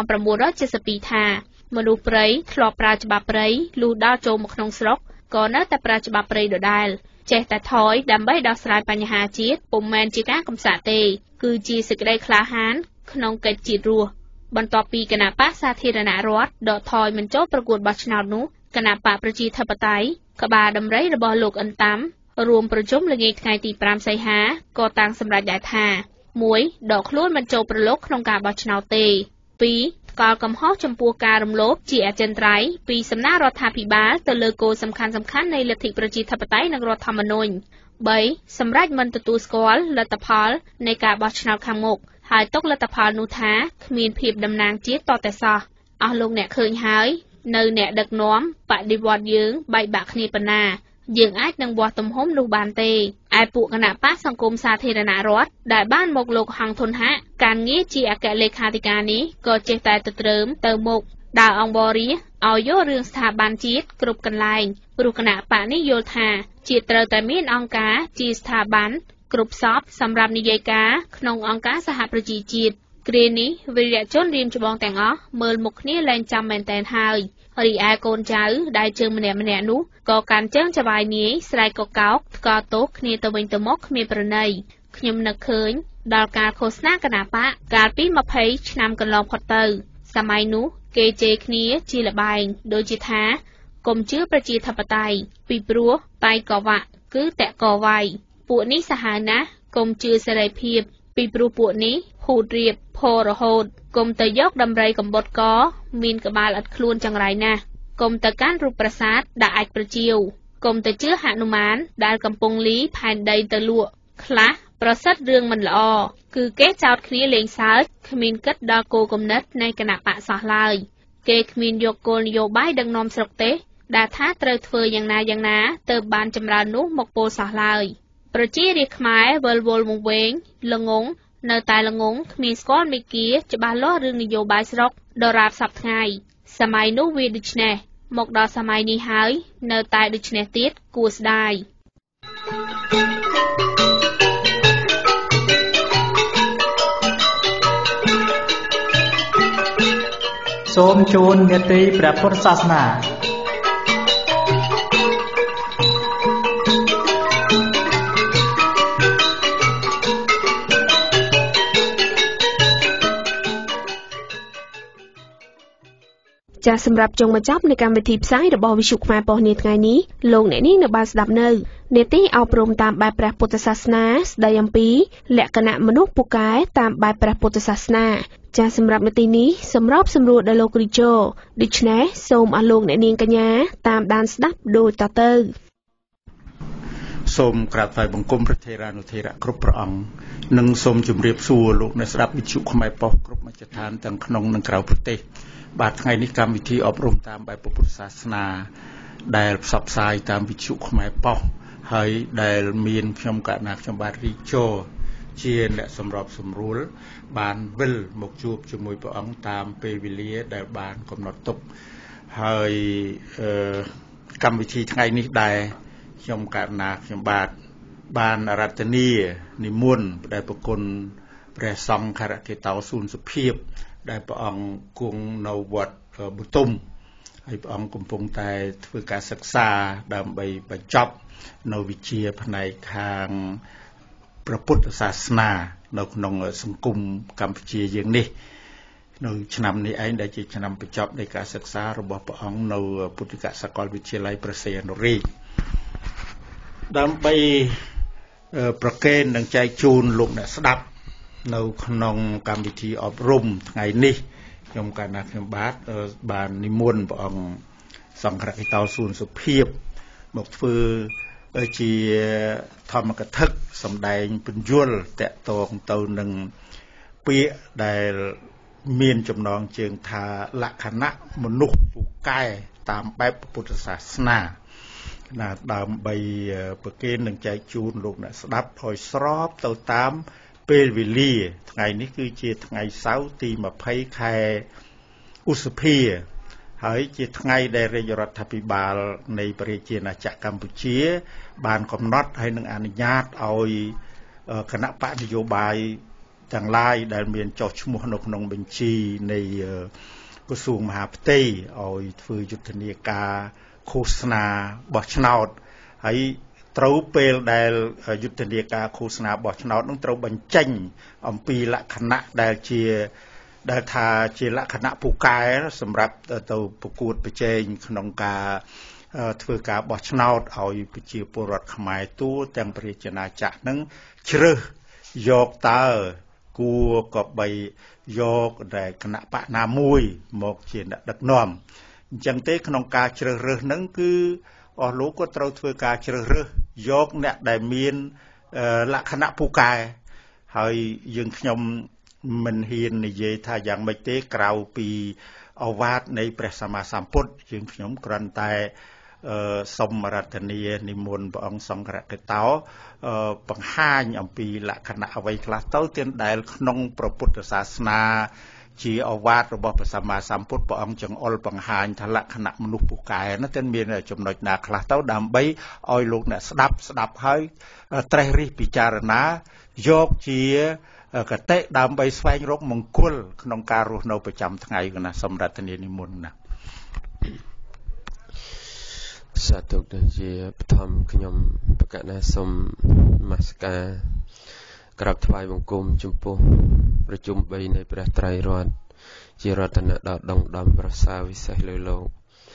1972ថាមនុស្សព្រៃធ្លាប់ប្រើច្បាប់ព្រៃលុះដល់ចូលមកក្នុងស្រុកក៏នៅតែប្រើច្បាប់ព្រៃដដែលចេះតែថយដើម្បីដោះស្រាយបញ្ហាជាតិពុំមែនជាការកំសាកទេគឺជាសេចក្តីក្លាហានក្នុងកិច្ចជាតិរស់បន្ទាប់ពីគណៈបកសាធារណរដ្ឋដកថយមិនចូលប្រកួតបោះឆ្នោតនោះគណៈបកប្រជាធិបតេយ្យក្បាលដំរីរបស់លោកអិនតាមរួមប្រជុំល្ងាចថ្ងៃទី5សីហាក៏តាំងសម្រេចដែរថា1ដកខ្លួនមិនចូលប្រឡូកក្នុងការបោះឆ្នោតទេ2ថ្កល់កំហុសចំពោះការរំលោភជាអចិន្ត្រៃយ៍ពីសំណាក់រដ្ឋាភិបាលទៅលើគោលសំខាន់ៗនៃលទ្ធិប្រជាធិបតេយ្យនិងរដ្ឋធម្មនុញ្ញ3សម្រាប់មិនទទួលស្គាល់លទ្ធផលនៃការបោះឆ្នោតខាងមុខហើយទុកលទ្ធផលនោះថាគ្មានភាពតំណាងជាតិតតែសោះអស់លោកអ្នកឃើញហើយនៅអ្នកដឹកនាំបដិវត្តយើងបែកបាក់គ្នាប៉ុណ្ណាយើងអាចនឹងវាស់ទំហំនោះបានទេឯពួកគណៈបកសង្គមសាធារណរដ្ឋដែលបានមកលោកហងធុនហាក់ការងារជាអគ្គលេខាធិការនេះក៏ចេះតែទៅត្រើមទៅមុខដើរអង្គបរិយាឲ្យយករឿងស្ថាប័នជាតិគ្រប់កន្លែងព្រោះគណៈបកនេះយល់ថាជាតិត្រូវតែមានអង្គការជាស្ថាប័នគ្រប់សពសម្រាប់និយាយការក្នុងអង្គការសហប្រជាជាតិគ្រានេះវីរៈជនរៀមច្បងទាំងអស់មើលមុខគ្នាលែងចាំមែនតែនហើយរីឯកូនចៅដែលជើងម្នាក់ៗនោះក៏កាន់ជើងចវាយនាយស្រែកកកោកថ្កោលទោសគ្នាទៅវិញទៅមកគ្មានប្រណីខ្ញុំនឹកឃើញដល់ការឃោសនាគណៈបកកាលពី20ឆ្នាំកន្លងផុតទៅសម័យនោះគេជេរគ្នាជាលបែងដូចជាថាកុំជឿប្រជាធិបតេយ្យពីព្រោះតៃកវៈគឺតកវាយពួកនេះសាហាវណាស់កុំជឿសេរីភាពពីព្រោះពួកនេះហូតរៀបផរហូតកុំទៅយកដំរីកំបុតកមានក្បាលឥតខ្លួនចង្រៃណាស់កុំទៅកាន់រូបប្រាសាទដែលអាចប្រជៀវកុំទៅជឿហនុមានដែលកំពុងលីផែនដីទៅលក់ខ្លះប្រសិទ្ធរឿងមិនល្អគឺគេចោទគ្នាលេងសើចគ្មានគិតដល់គោលគំនិតនៃគណៈបកសោះឡើយគេគ្មានយកគោលនយោបាយដឹកនាំស្រុកទេដែលថាត្រូវធ្វើយ៉ាងណាទៅបានចម្រើននោះមកពោលសោះឡើយប្រជារាស្ត្រខ្មែរវិលវល់វង្វេងល្ងងនៅតែល្ងងគ្មានស្គាល់មេគាច្បាស់លាស់រឿងនយោបាយស្រុកដរាបសពថ្ងៃសម័យនោះវាដូច្នេះមកដល់សម័យនេះហើយនៅតែដូច្នេះទៀតគួរស្ដាយសូមជូននេតិព្រះពុទ្ធសាសនាចាសម្រាប់ចុងបញ្ចប់នៃកម្មវិធីផ្សាយរបស់វិទ្យុខ្មែរប៉ុស្តិ៍នាថ្ងៃនេះលោកអ្នកនាងនៅបានស្ដាប់នៅនេតិអប់រំតាមបែបព្រះពុទ្ធសាសនាស្ដីអំពីលក្ខណៈមនុស្សពូកែតាមបែបព្រះពុទ្ធសាសនាចាសម្រាប់នេតិនេះសម្របសម្រួលដល់លោកគ្រីជោដូច្នេះសូមអស់លោកអ្នកនាងកញ្ញាតាមដានស្ដាប់ដូចតទៅសូមក្រាបថ្វាយបង្គំព្រះថេរានុថេរៈគ្រប់ព្រះអង្គនិងសូមជម្រាបសួរលោកអ្នកស្ដាប់វិទ្យុខ្មែរប៉ុស្តិ៍គ្រប់មជ្ឈដ្ឋានទាំងក្នុងនិងក្រៅប្រទេសបាទថ្ងៃនេះកម្មវិធីអប់រំតាមបែបពុទ្ធសាសនាដែលផ្សព្វផ្សាយតាមវិទ្យុខ្មែរប៉ុស្តិ៍ហើយដែលមានខ្ញុំកណាខ្ញុំបាទរីជោជាអ្នកសម្របសម្រួលបានវិលមកជួបជាមួយព្រះអង្គតាមពេលវេលាដែលបានកំណត់ទុកហើយកម្មវិធីថ្ងៃនេះដែរខ្ញុំកណាខ្ញុំបាទបានរតនីនិមន្តដែលប្រគុណព្រះសង្ឃរកេតោសួនសុភាពដែលព្រះអង្គគង់នៅវត្តបទុមហើយព្រះអង្គកំពុងតែធ្វើការសិក្សាដើម្បីបញ្ចប់នៅវិជ្ជាផ្នែកខាងព្រះពុទ្ធសាសនានៅក្នុងសង្គមកម្ពុជាយើងនេះនៅឆ្នាំនេះឯងដែលជាឆ្នាំបញ្ចប់នៃការសិក្សារបស់ព្រះអង្គនៅពុទ្ធិកសាកលវិទ្យាល័យព្រះសីហនុរាជដើម្បីប្រកេននិងចែកជូនលោកអ្នកស្ដាប់នៅក្នុងកម្មវិធីអប់រំថ្ងៃនេះខ្ញុំកណាខ្ញុំបាននិមន្តព្រះអង្គសង្ឃរកេតោសួនសុភាពមកធ្វើជាធម្មកថាសម្ដែងពន្យល់តកតងទៅនឹងពាក្យដែលមានចំណងជើងថាលក្ខណៈមនុស្សពូកែតាមបែបពុទ្ធសាសនាណាដើម្បីប្រកេននិងចែកជូនលោកអ្នកស្ដាប់ឲ្យស្របទៅតាមពេលវេលាថ្ងៃនេះគឺជាថ្ងៃសៅរ៍ទី20ខែឧសភាហើយជាថ្ងៃដែលរាជរដ្ឋាភិបាលនៃប្រជាជាតិអាចារ្យកម្ពុជាបានកំណត់ហើយនឹងអនុញ្ញាតឲ្យគណៈបកនយោបាយទាំងឡាយដែលមានចុះឈ្មោះនៅក្នុងបញ្ជីនៃក្រសួងមហាផ្ទៃឲ្យធ្វើយុទ្ធនាការឃោសនាបោះឆ្នោតហើយត្រូវពេលដែលយុទ្ធនាការឃោសនាបោះឆ្នោតនឹងត្រូវបញ្ចេញអំពីលក្ខណៈដែលថាជាលក្ខណៈពូកែសម្រាប់ទៅប្រកួតប្រជែងក្នុងការធ្វើការបោះឆ្នោតឲ្យប្រជាពលរដ្ឋខ្មែរទូទាំងប្រជាណាចក្រនឹងជ្រើសយកតើគួរក៏បីយកដែលគណៈបកណាមួយមកជាអ្នកដឹកនាំអញ្ចឹងទេក្នុងការជ្រើសរើសហ្នឹងគឺអស់លោកក៏ត្រូវធ្វើការជ្រើសរើសយកអ្នកដែលមានលក្ខណៈពូកែហើយយើងខ្ញុំមិនហ៊ាននិយាយថាយ៉ាងម៉េចទេក្រៅពីឱវាទនៃព្រះសម្មាសម្ពុទ្ធយើងខ្ញុំគ្រាន់តែសូមរតនានិមន្តព្រះអង្គសង្ឃរកេតោបង្ហាញអំពីលក្ខណៈអ្វីខ្លះទៅទៀតដែលក្នុងព្រះពុទ្ធសាសនាជាឱវាទរបស់ព្រះសម្មាសម្ពុទ្ធព្រះអង្គចង្អុលបង្ហាញថាលក្ខណៈមនុស្សពូកែនោះទៀតមានចំណុចណាខ្លះទៅដើម្បីឲ្យលោកអ្នកស្ដាប់ហើយត្រេះរិះពិចារណាយកជាកតិដើម្បីស្វែងរកមង្គលក្នុងការរស់នៅប្រចាំថ្ងៃណាសម្រាប់ធានានិមន្តណាសាធុដែលជាបឋមខ្ញុំប្រកាសណាសូមនមស្ការក្រាបថ្វាយបង្គំចំពោះប្រជុំ3នៃព្រះត្រៃរតន៍ជារតនៈដ៏ដងដំប្រសើរវិសេសលើលោក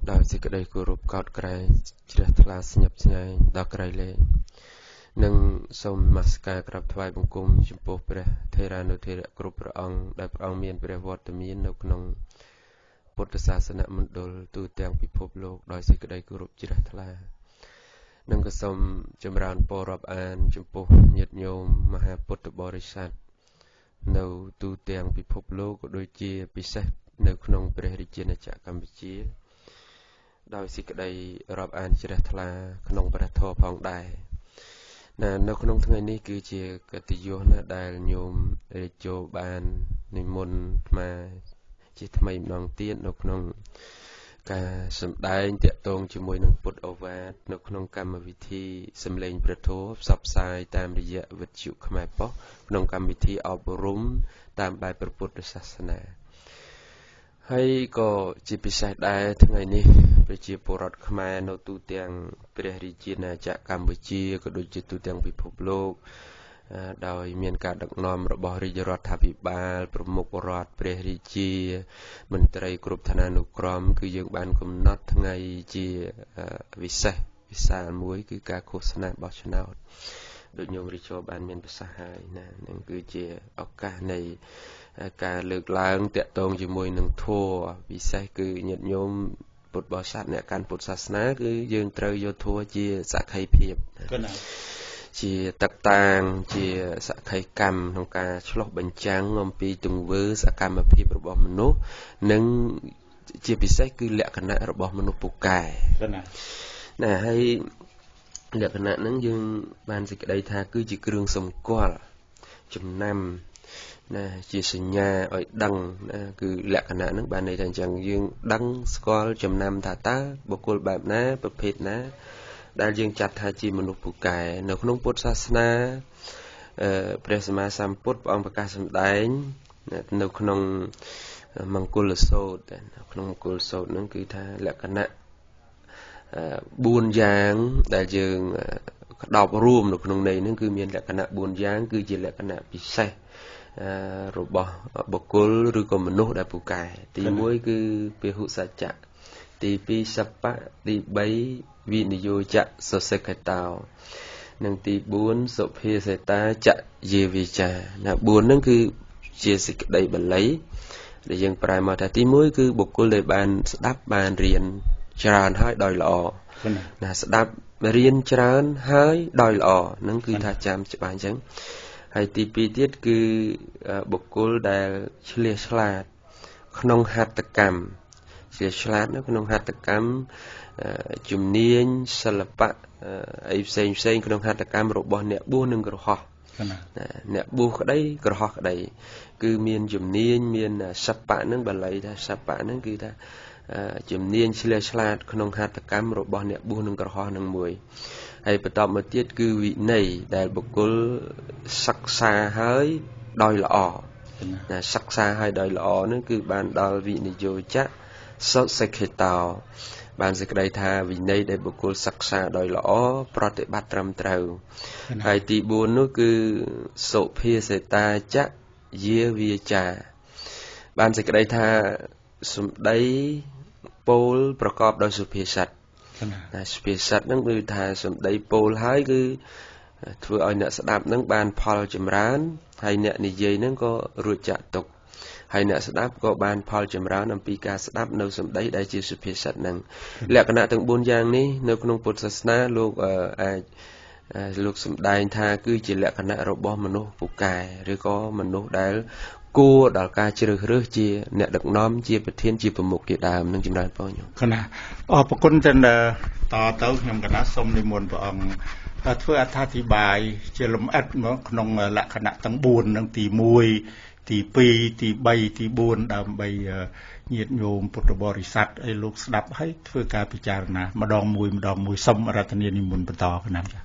ដោយសេចក្តីគោរពកោតក្រែងជ្រះថ្លាស្ញប់ស្ញែងដល់ក្រៃលែងនិងសូមនមស្ការក្រាបថ្វាយបង្គំចំពោះព្រះថេរានុថេរៈគ្រប់ព្រះអង្គដែលព្រះអង្គមានព្រះវត្តមាននៅក្នុងពុទ្ធសាសនមណ្ឌលទូទាំងពិភពលោកដោយសេចក្តីគោរពជ្រះថ្លានិងក៏សូមចម្រើនពររាប់អានចំពោះញាតិញោមមហាពុទ្ធបរិស័ទនៅទូទាំងពិភពលោកក៏ដូចជាពិសេសនៅក្នុងព្រះរាជាណាចក្រកម្ពុជាដោយសេចក្តីរាប់អានជ្រះថ្លាក្នុងព្រះធម៌ផងដែរនៅក្នុងថ្ងៃនេះគឺជាកិត្តិយសណាស់ដែលញោមរាជចូលបាននិមន្តមកជាថ្មីម្ដងទៀតនៅក្នុងការសម្ដែងតាក់ទងជាមួយនឹងពុទ្ធឱវាទនៅក្នុងកម្មវិធីសម្លេងព្រះធម៌ផ្សព្វផ្សាយតាមរយៈវិទ្យុខ្មែរប៉ុស្តិ៍ក្នុងកម្មវិធីអប់រំតាមបែបព្រះពុទ្ធសាសនាហើយក៏ជាពិសេសដែរថ្ងៃនេះប្រជាពលរដ្ឋខ្មែរនៅទូទាំងព្រះរាជាណាចក្រកម្ពុជាក៏ដូចជាទូទាំងពិភពលោកដោយមានការដឹកនាំរបស់រាជរដ្ឋាភិបាលប្រមុខរដ្ឋព្រះរាជាមន្ត្រីគ្រប់ឋានានុក្រមគឺយើងបានកំណត់ថ្ងៃជាវិសេសវិសាលមួយគឺការឃោសនាបោះឆ្នោតដូចញោមរាជចូលបានមានប្រសាសន៍ហើយណានឹងគឺជាឱកាសនៃការលើកឡើងតាក់ទងជាមួយនឹងធម៌ពិសេសគឺញាតិញោមពុទ្ធបរិស័ទអ្នកកាន់ពុទ្ធសាសនាគឺយើងត្រូវយកធម៌ជាសក្ខីភាពជាតកតាងជាសក្ខីកម្មក្នុងការឆ្លុះបញ្ចាំងអំពីទង្វើសកម្មភាពរបស់មនុស្សនិងជាពិសេសគឺលក្ខណៈរបស់មនុស្សពូកែណាហើយលក្ខណៈហ្នឹងយើងបានសេចក្តីថាគឺជាគ្រឿងសម្គាល់ចំណាំណាជាសញ្ញាឲ្យដឹងណាគឺលក្ខណៈហ្នឹងបានន័យថាអញ្ចឹងយើងដឹងស្គាល់ចំណាំថាតើបុគ្គលបែបណាប្រភេទណាដែលយើងចាត់ថាជាមនុស្សពូកែនៅក្នុងពុទ្ធសាសនាព្រះសម្មាសម្ពុទ្ធព្រះអង្គប្រកាសសម្ដែងនៅក្នុងមង្គលសូត្រក្នុងមង្គលសូត្រហ្នឹងគឺថាលក្ខណៈ4យ៉ាងដែលយើងក្តោបរួមនៅក្នុងន័យហ្នឹងគឺមានលក្ខណៈ4យ៉ាងគឺជាលក្ខណៈពិសេសរបស់បុគ្គលឬក៏មនុស្សដែលពូកែទី1គឺពហុសច្ចៈទី2សបៈទី3វិនិយោចៈសសិក្ខតោនិងទី4សុភាសេតាចយេវិចាណា4ហ្នឹងគឺជាសេចក្តីបាលីដែលយើងប្រែមកថាទី1គឺបុគ្គលដែលបានស្ដាប់បានរៀនច្រើនហើយដោយល្អណាស្ដាប់រៀនច្រើនហើយដោយល្អហ្នឹងគឺថាចាំច្បាស់អញ្ចឹងហើយទី2ទៀតគឺបុគ្គលដែលឆ្លៀសឆ្លាតក្នុងហត្ថកម្មឆ្លៀសឆ្លាតនៅក្នុងហត្ថកម្មជំនាញសិល្បៈអីផ្សេងក្នុងហត្ថកម្មរបស់អ្នកបួសនិងក្រហោះអ្នកបួសក្តីក្រហោះក្តីគឺមានជំនាញមានសបៈហ្នឹងបាលីថាសបៈហ្នឹងគឺថាជំនាញឆ្លៀសឆ្លាតក្នុងហត្ថកម្មរបស់អ្នកបួសនិងក្រហោះនឹងមួយហើយបន្តមកទៀតគឺវិន័យដែលបុគ្គលសិក្សាហើយដោយល្អណាសិក្សាហើយដោយល្អហ្នឹងគឺបានដល់វិនិយោចៈសុសិក្ខតោបានសេចក្តីថាវិន័យដែលបុគ្គលសិក្សាដោយល្អប្រតិបត្តិត្រឹមត្រូវហើយទី4នោះគឺសុភាសេតាចយាវាចាបានសេចក្តីថាសម្ដីពោលប្រកបដោយសុភាសិតណាសុភាសិតហ្នឹងគឺថាសម្ដីពោលហើយគឺធ្វើឲ្យអ្នកស្ដាប់ហ្នឹងបានផលចម្រើនហើយអ្នកនិយាយហ្នឹងក៏រួចចាក់ទុកហើយអ្នកស្ដាប់ក៏បានផលចម្រើនអំពីការស្ដាប់នៅសម្ដីដែលជាសុភាសិតហ្នឹងលក្ខណៈទាំង4យ៉ាងនេះនៅក្នុងពុទ្ធសាសនាលោកអាចលោកសម្ដែងថាគឺជាលក្ខណៈរបស់មនុស្សពូកែឬក៏មនុស្សដែលគួរដល់ការជ្រើសរើសជាអ្នកដឹកនាំជាប្រធានជាប្រមុខជាដើមនឹងចម្រើនបងខ្ញុំគណៈអរគុណចឹងតទៅខ្ញុំគណៈសូមនិមន្តព្រះអង្គធ្វើអត្ថាធិប្បាយជាលម្អិតមកក្នុងលក្ខណៈទាំង4នឹងទី1ទី2ទី3ទី4ដើម្បីញាតិញោមពុទ្ធបរិស័ទឲ្យលោកស្ដាប់ហើយធ្វើការពិចារណាម្ដងមួយសូមអរតនានិមន្តបន្តគណៈ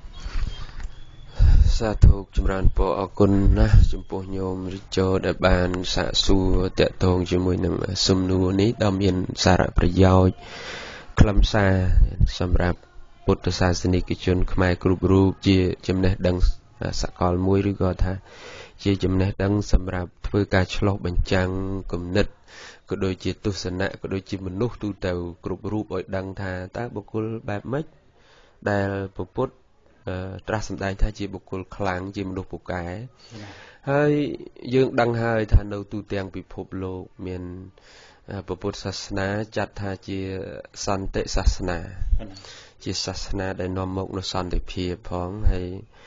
សាធុចម្រើនពរអរគុណណាស់ចំពោះញោមរិជោដែលបានសាកសួរតាក់ទងជាមួយនឹងសំណួរនេះដ៏មានសារៈប្រយោជន៍ខ្លឹមសារសម្រាប់ពុទ្ធសាសនិកជនខ្មែរគ្រប់រូបជាចំណេះដឹងសកលមួយឬក៏ថាជាចំណេះដឹងសម្រាប់ធ្វើការឆ្លុះបញ្ចាំងគំនិតក៏ដូចជាទស្សនៈក៏ដូចជាមនុស្សទូទៅគ្រប់រូបឲ្យដឹងថាតើបុគ្គលបែបម៉េចដែលពុទ្ធត្រាស់សម្ដែងថាជាបុគ្គលខ្លាំងជាមនុស្សពូកែហើយយើងដឹងហើយថានៅទូទាំងពិភពលោកមានពុទ្ធសាសនាចាត់ថាជាសន្តិសាសនាជាសាសនាដែលនាំមកនូវសន្តិភាពផងហើយ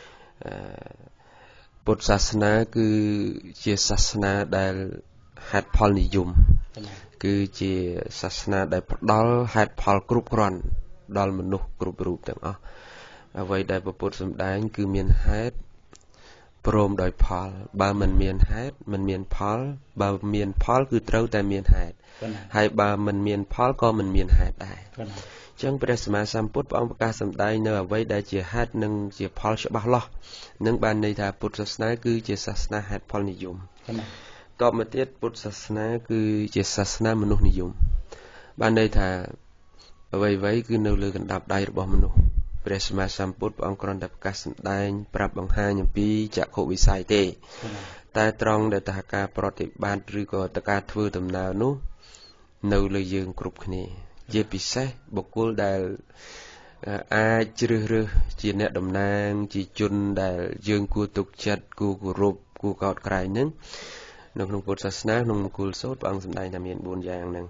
ពុទ្ធសាសនាគឺជាសាសនាដែលហេតុផលនិយមគឺជាសាសនាដែលផ្ដល់ហេតុផលគ្រប់គ្រាន់ដល់មនុស្សគ្រប់រូបទាំងអស់អ្វីដែលពុទ្ធសម្ដែងគឺមានហេតុព្រមដោយផលបើមិនមានហេតុមិនមានផលបើមានផលគឺត្រូវតែមានហេតុហើយបើមិនមានផលក៏មិនមានហេតុដែរអញ្ចឹងព្រះសម្មាសម្ពុទ្ធព្រះអង្គប្រកាសសម្ដែងនៅអ្វីដែលជាហេតុនិងជាផលច្បាស់លាស់នឹងបានន័យថាពុទ្ធសាសនាគឺជាសាសនាហេតុផលនិយមតបមកទៀតពុទ្ធសាសនាគឺជាសាសនាមនុស្សនិយមបានន័យថាអ្វីៗគឺនៅលើកណ្ដាប់ដៃរបស់មនុស្សព្រះសម្មាសម្ពុទ្ធព្រះអង្គគ្រាន់តែប្រកាសសម្ដែងប្រាប់បង្ហាញអំពីចក្ខុវិស័យទេតែត្រង់ដែលថាការប្រតិបត្តិឬក៏ការធ្វើដំណើរនោះនៅលើយើងគ្រប់គ្នាជាពិសេសបុគ្គលដែលអាចជ្រើសរើសជាអ្នកតំណាងជាជនដែលយើងគួរទុកចិត្តគួរគោរពគួរកោតក្រែងនឹងនៅក្នុងពុទ្ធសាសនាក្នុងមង្គលសូត្រព្រះអង្គសម្ដែងថាមាន4យ៉ាងហ្នឹង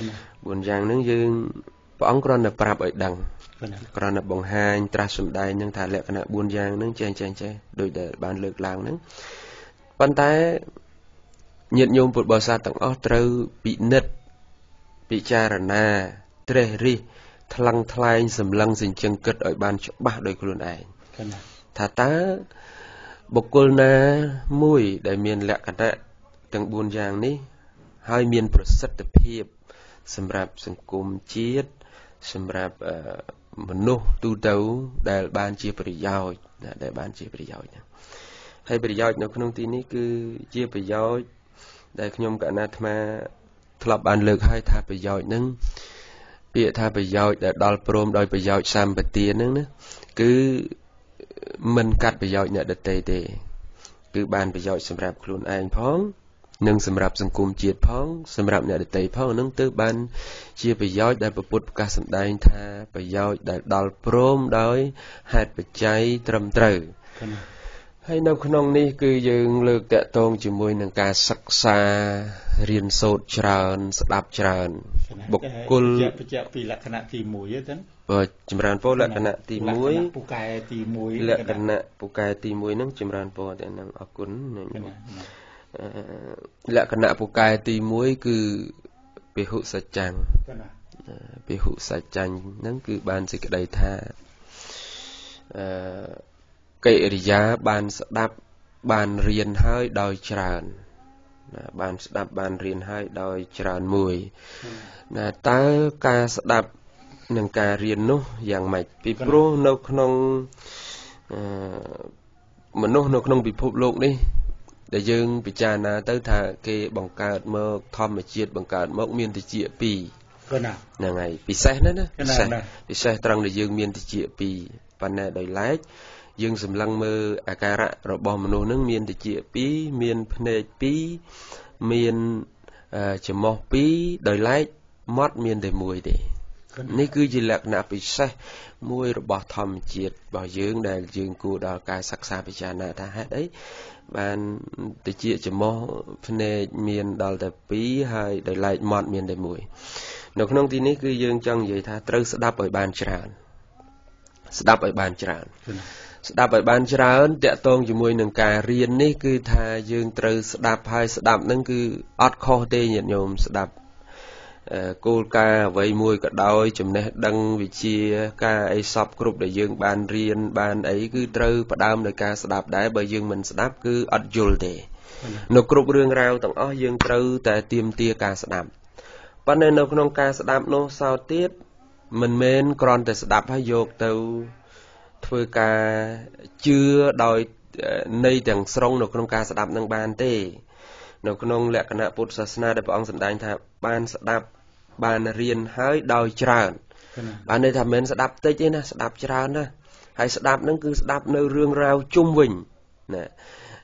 4យ៉ាងហ្នឹងយើងព្រះអង្គគ្រាន់តែប្រាប់ឲ្យដឹងគ្រាន់តែបង្ហាញត្រាស់សម្ដែងហ្នឹងថាលក្ខណៈ4យ៉ាងហ្នឹងចេះដូចដែលបានលើកឡើងហ្នឹងប៉ុន្តែញាតិញោមពុទ្ធបរិស័ទទាំងអស់ត្រូវពិនិត្យពិចារណាត្រេះរិះថ្លឹងថ្លែងសម្លឹងសេចក្ដីគិតឲ្យបានច្បាស់ដោយខ្លួនឯងថាតើបុគ្គលណាមួយដែលមានលក្ខណៈទាំង4យ៉ាងនេះហើយមានប្រសិទ្ធភាពសម្រាប់សង្គមជាតិសម្រាប់មនុស្សទូទៅដែលបានជាប្រយោជន៍ដែលបានជាប្រយោជន៍ហើយប្រយោជន៍នៅក្នុងទីនេះគឺជាប្រយោជន៍ដែលខ្ញុំកណាត់អាត្មាធ្លាប់បានលើកឲ្យថាប្រយោជន៍ហ្នឹងពាក្យថាប្រយោជន៍ដែលដល់ព្រមដោយប្រយោជន៍សម្បទានហ្នឹងណាគឺមិនកាត់ប្រយោជន៍អ្នកដទៃទេគឺបានប្រយោជន៍សម្រាប់ខ្លួនឯងផងនិងសម្រាប់សង្គមជាតិផងសម្រាប់អ្នកដទៃផងហ្នឹងទើបបានជាប្រយោជន៍ដែលពុទ្ធប្រកាសសម្ដែងថាប្រយោជន៍ដែលដល់ព្រមដោយហេតុបច្ច័យត្រឹមត្រូវហើយនៅក្នុងនេះគឺយើងលើកតាក់ទងជាមួយនឹងការសិក្សារៀនសូត្រច្រើនស្ដាប់ច្រើនបុគ្គលបញ្ជាក់ពីលក្ខណៈទី1ទេបើចម្រើនពរលក្ខណៈទី1 ពូកែទី1 លក្ខណៈពូកែទី1ហ្នឹងចម្រើនពរតែនឹងអរគុណលក្ខណៈពូកែទី1គឺពហុសច្ចាំងពហុសច្ចាំងហ្នឹងគឺបានសេចក្តីថាកិរិយាបានស្ដាប់បានរៀនហើយដោយច្រើនបានស្ដាប់បានរៀនហើយដោយច្រើនមួយតើការស្ដាប់និងការរៀននោះយ៉ាងម៉េចពីព្រោះនៅក្នុងមនុស្សនៅក្នុងពិភពលោកនេះដែលយើងពិចារណាទៅថាគេបង្កើតមកធម្មជាតិបង្កើតមកមានតិច2ហ្នឹងហើយពិសេសណាពិសេសត្រង់ដែលយើងមានតិច2ប៉ុន្តែដោយឡែកយើងសម្លឹងមើលអាការៈរបស់មនុស្សនឹងមានតិច2មានភ្នែក2មានច្រមុះ2ដោយឡែកមាត់មានតែមួយទេនេះគឺជាលក្ខណៈពិសេសមួយរបស់ធម្មជាតិរបស់យើងដែលយើងគួរដល់ការសិក្សាពិចារណាថាហេតុអីបានតិចច្រមុះភ្នែកមានដល់តែ2ហើយដោយឡែកមាត់មានតែមួយនៅក្នុងទីនេះគឺយើងចង់និយាយថាត្រូវស្ដាប់ឲ្យបានច្រើនស្ដាប់ឲ្យបានច្រើនស្ដាប់ឲ្យបានច្រើនតាក់ទងជាមួយនឹងការរៀននេះគឺថាយើងត្រូវស្ដាប់ហើយស្ដាប់ហ្នឹងគឺអត់ខុសទេញាតិញោមស្ដាប់គោលការណ៍អ្វីមួយក៏ដោយចំណេះដឹងវិជ្ជាការអីសពគ្រប់ដែលយើងបានរៀនបានអីគឺត្រូវផ្ដើមដោយការស្ដាប់ដែរបើយើងមិនស្ដាប់គឺអត់យល់ទេនៅគ្រប់រឿងរ៉ាវទាំងអស់យើងត្រូវតែទាមទារការស្ដាប់ប៉ុន្តែនៅក្នុងការស្ដាប់នោះសោតទៀតមិនមែនគ្រាន់តែស្ដាប់ហើយយកទៅធ្វើការជឿដោយនៃទាំងស្រុងនៅក្នុងការស្ដាប់នឹងបានទេនៅក្នុងលក្ខណៈពុទ្ធសាសនាដែលព្រះអង្គសម្ដែងថាបានស្ដាប់បានរៀនហើយដោយច្រើនបានន័យថាមិនស្ដាប់តិចទេណាស្ដាប់ច្រើនណាហើយស្ដាប់នឹងគឺស្ដាប់នៅរឿងរ៉ាវជុំវិញណា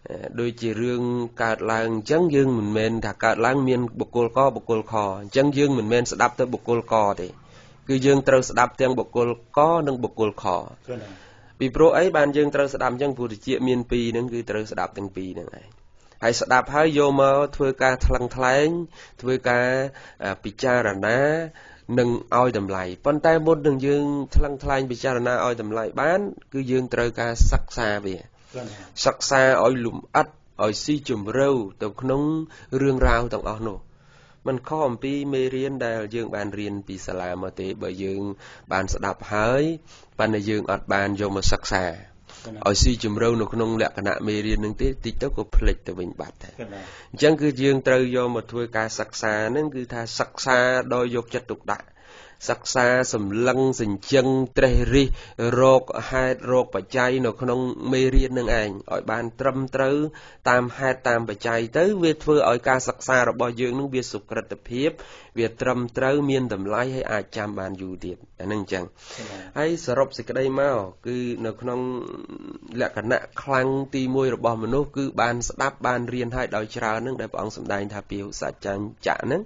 đôi chỉ riêng cả làng chẳng dương mình men thà cả làng miền bộc cồn kho chẳng dương mình men sẽ đáp tới bộc cồn kho thì cứ dương trâu sẽ đáp tiếng bộc cồn có nâng bộc cồn kho vì pro ấy ban dương trâu sẽ đáp chẳng phụ chỉ miền pi nâng cứ trâu sẽ đáp tiếng pi nâng này hay sẽ đáp hai vô mà thuê ca thăng thái thuê ca picharana nâng oi đầm lại pon tay môn đừng dương thăng thái picharana oi đầm lại bán cứ dương trâu ca sắc xa về sắc xa oi lùm ắt oi si chùm râu tàu nông rương rau tàu áo nổ mình khó một pi mê riêng đại dương bàn riêng pi sả la mà thế bởi dương bàn sẽ đạp hái bàn này dương ọt bàn vô mà sắc xa oi si chùm râu nổ nông lẹ cả nạ mê riêng nâng thế tí tóc có plek từ bình bát chẳng cứ dương trâu vô mà thuê ca sắc xa nâng cứ tha sắc xa đôi dục chất tục đại sắc xa sầm lăng sình chân tre ri rok hai rok bạch chay nó không mê riêng nâng ảnh ở bàn trâm trứ tam hai tam bạch chay tới việc thưa ở ca sắc xa rồi bao dương nâng việc sụp cật tập hiếp việc trâm trứ miên tầm lái hay ai chăm bàn dù tiệt nâng chẳng hay sờ rộp xịt cái đây mau cứ nó không lẹ cả nạ khăng ti môi rồi bao mà nô cứ bàn đáp bàn riêng hai đòi trà nâng để bọn sầm đai thà piu sạch chăn chả nâng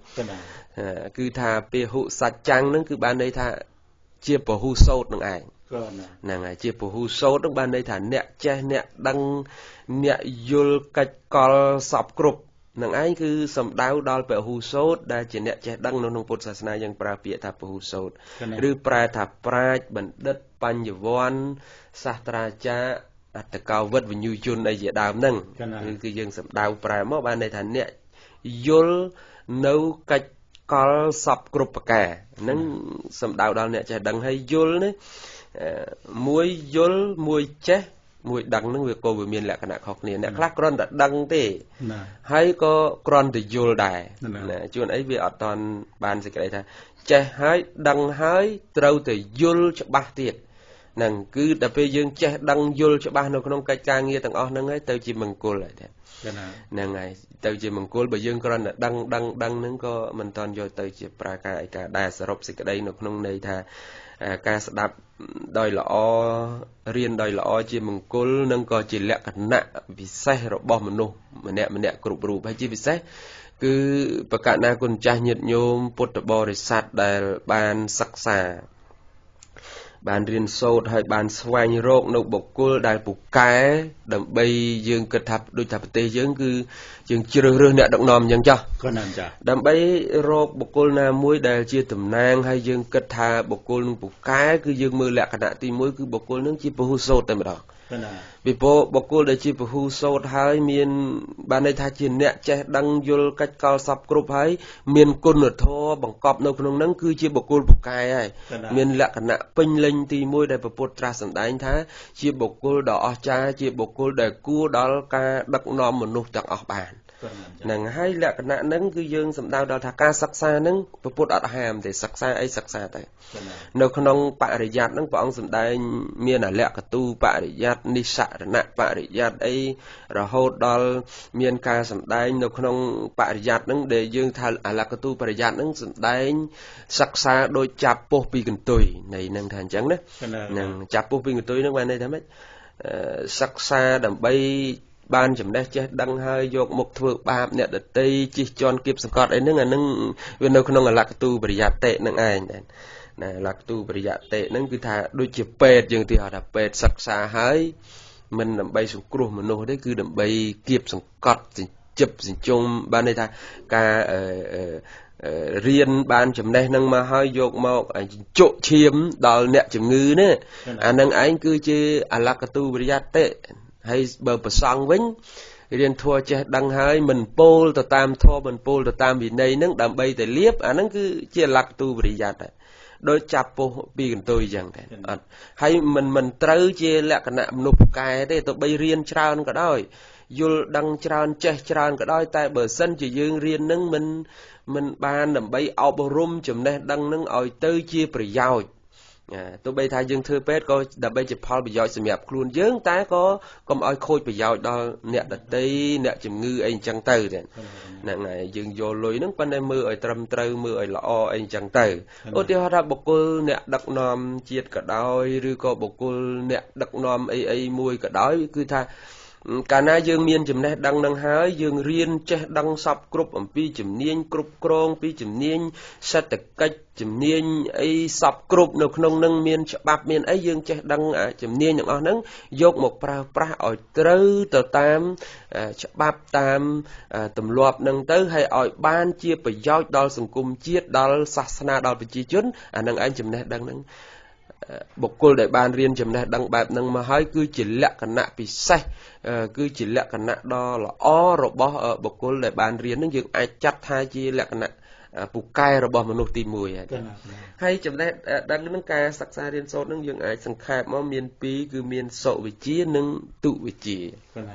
cứ thà piu sạch chăn nâng cứ ban đây thà chia bổ hu sốt nâng ảnh nàng chia bổ hu sốt nâng ban đây thà nẹt che nẹt đăng nẹt yul cách col sập cục nâng ảnh cứ sầm đau đau bổ hu sốt đã chỉ nẹt che đăng nông Phậtศาสนา ยัง pra pia thà bổ hu sốt ឬ pra thà prach បណ្ឌិតបញ្ញវន្តសាស្ត្រាចារ្យអត្តកោវិទ្យវិញ្ញូជនអីជាដើមហ្នឹងគឺយើងសំដៅប្រើមកបានន័យថាអ្នកយល់នៅកិច្ចកលសពគ្រប់ប្រការហ្នឹងសំដៅដល់អ្នកចេះដឹងហើយយល់នេះមួយយល់មួយចេះមួយដឹងហ្នឹងវាក៏វាមានលក្ខណៈខុសគ្នាអ្នកខ្លះគ្រាន់តែដឹងទេហើយក៏គ្រាន់តែយល់ដែរជួនអីវាអត់តាន់បានសេចក្តីថាចេះហើយដឹងហើយត្រូវតែយល់ច្បាស់ទៀតនឹងគឺតែពេលយើងចេះដឹងយល់ច្បាស់នៅក្នុងកិច្ចការងារទាំងអស់ហ្នឹងហើយទៅជាមង្គលហើយហ្នឹងហើយទៅជាមង្គលបើយើងគ្រាន់តែដឹងហ្នឹងក៏មិនតាន់យកទៅជាប្រាការឯកាដែរសរុបសេចក្តីនៅក្នុងន័យថាការស្ដាប់ដោយល្អរៀនដោយល្អជាមង្គលនិងក៏ជាលក្ខណៈពិសេសរបស់មនុស្សម្នាក់គ្រប់រូបហើយជាពិសេសគឺប្រកាសណាគុណចាស់ញាតិញោមពុទ្ធបរិស័ទដែលបានសិក្សាបានរៀនសូត្រហើយបានស្វែងរកនៅបុគ្គលដែលពូកែដើម្បីយើងគិតថាដូចថាប្រទេសយើងគឺយើងជ្រើសរើសអ្នកដឹកនាំអញ្ចឹងចាស់ដើម្បីរកបុគ្គលណាមួយដែលជាតំណាងហើយយើងគិតថាបុគ្គលនឹងពូកែគឺយើងមើលលក្ខណៈទី1គឺបុគ្គលនឹងជាពហុសូត្រតែម្ដងពីព្រោះបុគ្គលដែលជាពហុសូត្រហើយមានបានន័យថាជាអ្នកចេះដឹងយល់កិច្ចកលសពគ្រប់ហើយមានគុណធម៌បង្កប់នៅក្នុងហ្នឹងគឺជាបុគ្គលពូកែហើយមានលក្ខណៈពេញលេញទី1ដែលព្រះពុទ្ធត្រាស់សម្ដែងថាជាបុគ្គលដ៏អស្ចារ្យជាបុគ្គលដែលគួរដល់ការដឹកនាំមនុស្សទាំងអស់បាននឹងហើយលក្ខណៈហ្នឹងគឺយើងសំដៅដល់ថាការសិក្សាហ្នឹងព្រះពុទ្ធអត់ហាមទេសិក្សាអីសិក្សាទៅនៅក្នុងបរិយ័តហ្នឹងព្រះអង្គសម្ដែងមានអលក្ខទូបរិយ័តនិស្សរណៈបរិយ័តអីរហូតដល់មានការសម្ដែងនៅក្នុងបរិយ័តហ្នឹងដែលយើងថាអលក្ខទូបរិយ័តហ្នឹងសម្ដែងសិក្សាដោយចាប់ពោះពីកន្ទុយនៃហ្នឹងថាអញ្ចឹងណានឹងចាប់ពោះពីកន្ទុយហ្នឹងបានន័យថាម៉េចសិក្សាដើម្បីបានចំណេះចេះដឹងហើយយកមុខធ្វើបាបអ្នកដតីជិះជាន់គៀបសង្កត់អីហ្នឹងអាហ្នឹងវានៅក្នុងអលក្ខទូបរិយត្តិហ្នឹងឯងណាអលក្ខទូបរិយត្តិហ្នឹងគឺថាដូចជាពេទ្យយើងទីហៅថាពេទ្យសិក្សាហើយមិនដើម្បីសង្គ្រោះមនុស្សទេគឺដើម្បីគៀបសង្កត់ជិបសញ្ជុំបានន័យថាការរៀនបានចំណេះនឹងមកហើយយកមកជក់ឈាមដល់អ្នកជំងឺណាអាហ្នឹងឯងគឺជាអលក្ខទូបរិយត្តិហើយបើប្រសង់វិញរៀនធัวចេះដឹងហើយមិនពោលទៅតាមធម៌មិនពោលទៅតាមវិន័យហ្នឹងដើម្បីតែលៀបអាហ្នឹងគឺជាលក្ខទូបរិយត្តិដោយចាប់ពោះពីកន្ទុយអញ្ចឹងដែរអត់ហើយមិនត្រូវជាលក្ខណៈមនុស្សពូកែទេទៅបីរៀនច្រើនក៏ដោយយល់ដឹងច្រើនចេះច្រើនក៏ដោយតែបើសិនជាយើងរៀនហ្នឹងមិនបានដើម្បីអប់រំចំណេះដឹងហ្នឹងឲ្យទៅជាប្រយោជន៍ទោះបីថាយើងធ្វើពេទ្យក៏ដើម្បីជាផលប្រយោជន៍សម្រាប់ខ្លួនយើងតែក៏កុំឲ្យខូចប្រយោជន៍ដល់អ្នកដទៃអ្នកជំងឺអីអញ្ចឹងទៅហ្នឹងហើយយើងយកលុយហ្នឹងប៉ុន្តែមើលឲ្យត្រឹមត្រូវមើលឲ្យល្អអីអញ្ចឹងទៅឧទាហរណ៍ថាបុគ្គលអ្នកដឹកនាំជាតិក៏ដោយឬក៏បុគ្គលអ្នកដឹកនាំអីមួយក៏ដោយគឺថាកាលណាយើងមានចំណេះដឹងនឹងហើយយើងរៀនចេះដឹងសពគ្រប់អំពីជំនាញគ្រប់គ្រងពីជំនាញសេដ្ឋកិច្ចជំនាញអីសពគ្រប់នៅក្នុងនឹងមានច្បាប់មានអីយើងចេះដឹងជំនាញទាំងអស់ហ្នឹងយកមកប្រើប្រាស់ឲ្យត្រូវទៅតាមច្បាប់តាមទម្លាប់នឹងទៅហើយឲ្យបានជាប្រយោជន៍ដល់សង្គមជាតិដល់សាសនាដល់ប្រជាជនអានឹងឯងចំណេះដឹងហ្នឹងបុគ្គលដែលបានរៀនចំណេះដឹងបែបហ្នឹងមកហើយគឺជាលក្ខណៈពិសេសគឺជាលក្ខណៈដ៏ល្អរបស់បុគ្គលដែលបានរៀនហ្នឹងយើងអាចចាត់ថាជាលក្ខណៈពូកែរបស់មនុស្សទី1ហើយចំណេះដឹងហ្នឹងការសិក្សារៀនសូត្រហ្នឹងយើងអាចសង្ខេបមកមាន2គឺមានសុវិជ្ជានិងទុវិជ្ជា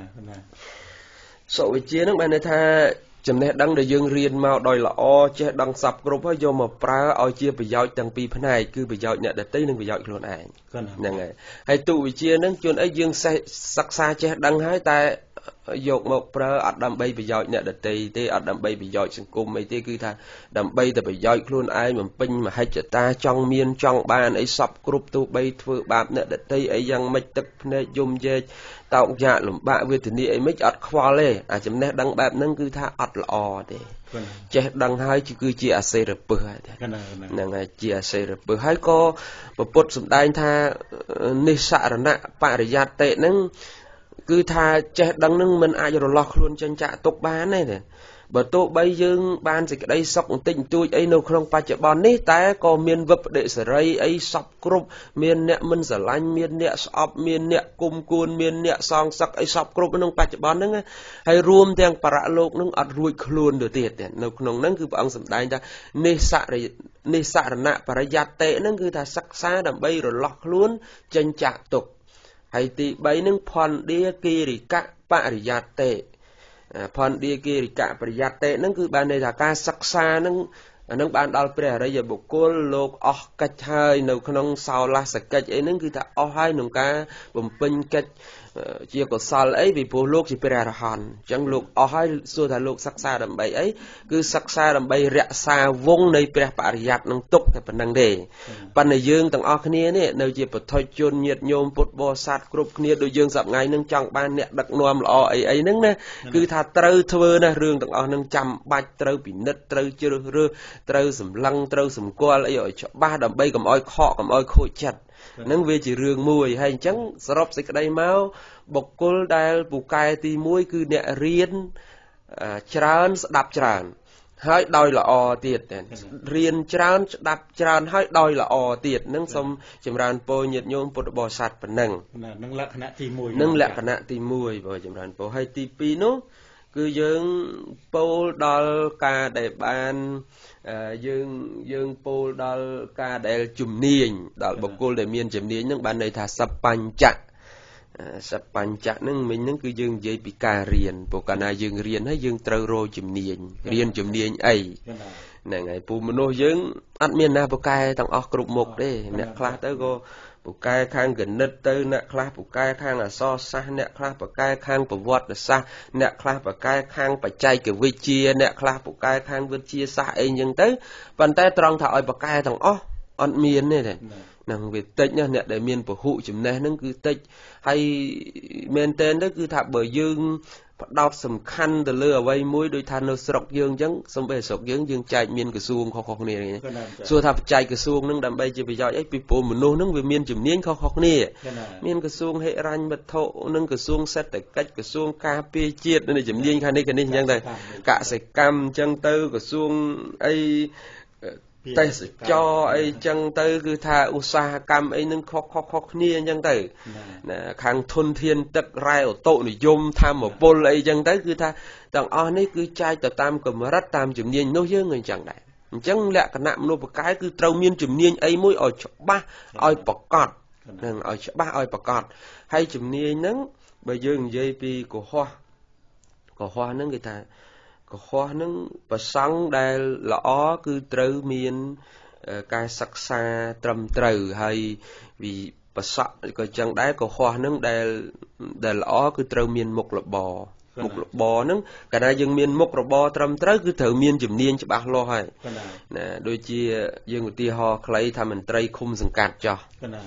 សុវិជ្ជាហ្នឹងបានន័យថាចំណេះដឹងដែលយើងរៀនមកដោយល្អចេះដឹងសពគ្រប់ហើយយកមកប្រើឲ្យជាប្រយោជន៍ទាំងពីរផ្នែកគឺប្រយោជន៍អ្នកដទៃនិងប្រយោជន៍ខ្លួនឯងហ្នឹងហើយទុវិជ្ជាហ្នឹងជួនអីយើងសិក្សាចេះដឹងហើយតែយកមកប្រើអត់ដើម្បីប្រយោជន៍អ្នកដទៃទេអត់ដើម្បីប្រយោជន៍សង្គមអីទេគឺថាដើម្បីតែប្រយោជន៍ខ្លួនឯងបំពេញមហិច្ឆតាចង់មានចង់បានអីសពគ្រប់ទោះបីធ្វើបាបអ្នកដទៃអីយ៉ាងម៉េចទឹកភ្នែកយំយែកតោកយ៉ាកលំបាកវេទនាអីមិនអត់ខ្វល់ទេអាចំណេះដឹងបែបហ្នឹងគឺថាអត់ល្អទេចេះដឹងហើយគឺជាអាសេរពឹសហើយហ្នឹងហើយជាអាសេរពឹសហើយក៏ពុទ្ធសម្ដែងថានិស្សរណៈបរិយត្តិហ្នឹងគឺថាចេះដឹងនឹងមិនអាចរលាស់ខ្លួនចេញចាក់ទុកបានទេបើទោះបីយើងបានសេចក្តីសុខបន្តិចបន្តួចអីនៅក្នុងបច្ចុប្បន្ននេះតែក៏មានវិបដិសេរីអីសពគ្រប់មានអ្នកមិនស្រឡាញ់មានអ្នកស្អប់មានអ្នកគុំគួនមានអ្នកសងសឹកអីសពគ្រប់ក្នុងបច្ចុប្បន្នហ្នឹងហើយរួមទាំងបរៈលោកនឹងអត់រួចខ្លួនទៅទៀតនៅក្នុងហ្នឹងគឺព្រះអង្គសម្ដែងថានិស្សរណៈបរិយត្តិហ្នឹងគឺថាសិក្សាដើម្បីរលាស់ខ្លួនចេញចាក់ទុកហើយទី3នឹងផនឌាគិរិកៈបរិយត្តិផនឌាគិរិកៈបរិយត្តិហ្នឹងគឺបានន័យថាការសិក្សាហ្នឹងអានឹងបានដល់ព្រះអរិយបុគ្គលលោកអស់កិច្ចហើយនៅក្នុងសោលាសកិច្ចអីហ្នឹងគឺថាអស់ហើយក្នុងការបំពេញកិច្ចជាកុសលអីពីព្រោះលោកជាព្រះអរហន្តអញ្ចឹងលោកអស់ហើយសួរថាលោកសិក្សាដើម្បីអីគឺសិក្សាដើម្បីរក្សាវងនៃព្រះបរិយត្តិនឹងទុកតែប៉ុណ្្នឹងទេប៉ុន្តែយើងទាំងអស់គ្នានេះនៅជាពុទ្ធជនញាតិញោមពុទ្ធបរិស័ទគ្រប់គ្នាដូចយើងសប្តាហ៍ហ្នឹងចង់បានអ្នកដឹកនាំល្អអីហ្នឹងណាគឺថាត្រូវធ្វើណារឿងទាំងអស់ហ្នឹងចាំបាច់ត្រូវពិនិត្យត្រូវជ្រើសរើសត្រូវសម្លឹងត្រូវសម្គាល់អីឲ្យច្បាស់ដើម្បីកុំឲ្យខកកុំឲ្យខូចចិត្តនឹងវាជារឿងមួយហើយអញ្ចឹងសរុបសេចក្តីមកបុគ្គលដែលពូកែទី1គឺអ្នករៀនច្រើនស្ដាប់ច្រើនហើយដោយល្អទៀតរៀនច្រើនស្ដាប់ច្រើនហើយដោយល្អទៀតនឹងសូមចម្រើនពរញាតិញោមពុទ្ធបរិស័ទប៉ុណ្ណឹងនឹងលក្ខណៈទី1 នឹងលក្ខណៈទី1បើចម្រើនពរហើយទី2នោះគឺយើងពោលដល់ការដែលបានយើងពោលដល់ការដែលជំនាញដល់បុគ្គលដែលមានជំនាញនឹងបានន័យថាសបញ្ចៈហ្នឹងមិញហ្នឹងគឺយើងនិយាយពីការរៀនព្រោះកាលណាយើងរៀនហើយយើងត្រូវរកជំនាញរៀនជំនាញអីហ្នឹងហើយពូមនុស្សយើងអត់មានណាពូកែទាំងអស់គ្រប់មុខទេអ្នកខ្លះទៅក៏ពូកែខាងគណិតទៅអ្នកខ្លះពូកែខាងអក្សរសាស្ត្រអ្នកខ្លះពូកែខាងប្រវត្តិសាស្ត្រអ្នកខ្លះពូកែខាងបច្ចេកវិទ្យាអ្នកខ្លះពូកែខាងវិទ្យាសាស្ត្រអីចឹងទៅប៉ុន្តែត្រង់ថាឲ្យពូកែទាំងអស់អត់មានទេនឹងវាតិចណាអ្នកដែលមានពហុចំណេះហ្នឹងគឺតិចហើយមែនតើទៅគឺថាបើយើងផ្ដោតសំខាន់ទៅលើអ្វីមួយដូចថានៅស្រុកយើងអញ្ចឹងសំបីស្រុកយើងចែកមានក្រសួងខុសៗគ្នាសួរថាបច្ចេកក្រសួងហ្នឹងដើម្បីជាប្រយោជន៍អីពីព្រោះមនុស្សហ្នឹងវាមានជំនាញខុសៗគ្នាមានក្រសួងហិរញ្ញវត្ថុនិងក្រសួងសេដ្ឋកិច្ចក្រសួងការពារជាតិនិងជំនាញខាងនេះអញ្ចឹងទៅកសិកម្មអញ្ចឹងទៅក្រសួងអីទេសចរអីចឹងទៅគឺថាឧស្សាហកម្មអីនឹងខុសគ្នាអញ្ចឹងទៅណាខាងធនធានទឹករ៉ែអូតូនិយមធម្មពលអីចឹងទៅគឺថាទាំងអស់នេះគឺចែកទៅតាមកម្រិតតាមជំនាញនោះយើងអញ្ចឹងដែរអញ្ចឹងលក្ខណៈមនុស្សបកែគឺត្រូវមានជំនាញអីមួយឲ្យច្បាស់ឲ្យប្រកបនឹងឲ្យច្បាស់ឲ្យប្រកបហើយជំនាញហ្នឹងបើយើងនិយាយពីកុហកហ្នឹងគេថាកុហកហ្នឹងប្រសង់ដែលល្អគឺត្រូវមានការសិក្សាត្រឹមត្រូវហើយវិបសក់ក៏ចឹងដែរកុហកហ្នឹងដែលល្អគឺត្រូវមានមុខរបរហ្នឹងកាលណាយើងមានមុខរបរត្រឹមត្រូវគឺត្រូវមានជំនាញច្បាស់លាស់ហើយណាដូចជាយើងឧទាហរណ៍ខ្លីថាមន្ត្រីឃុំសង្កាត់ចោះ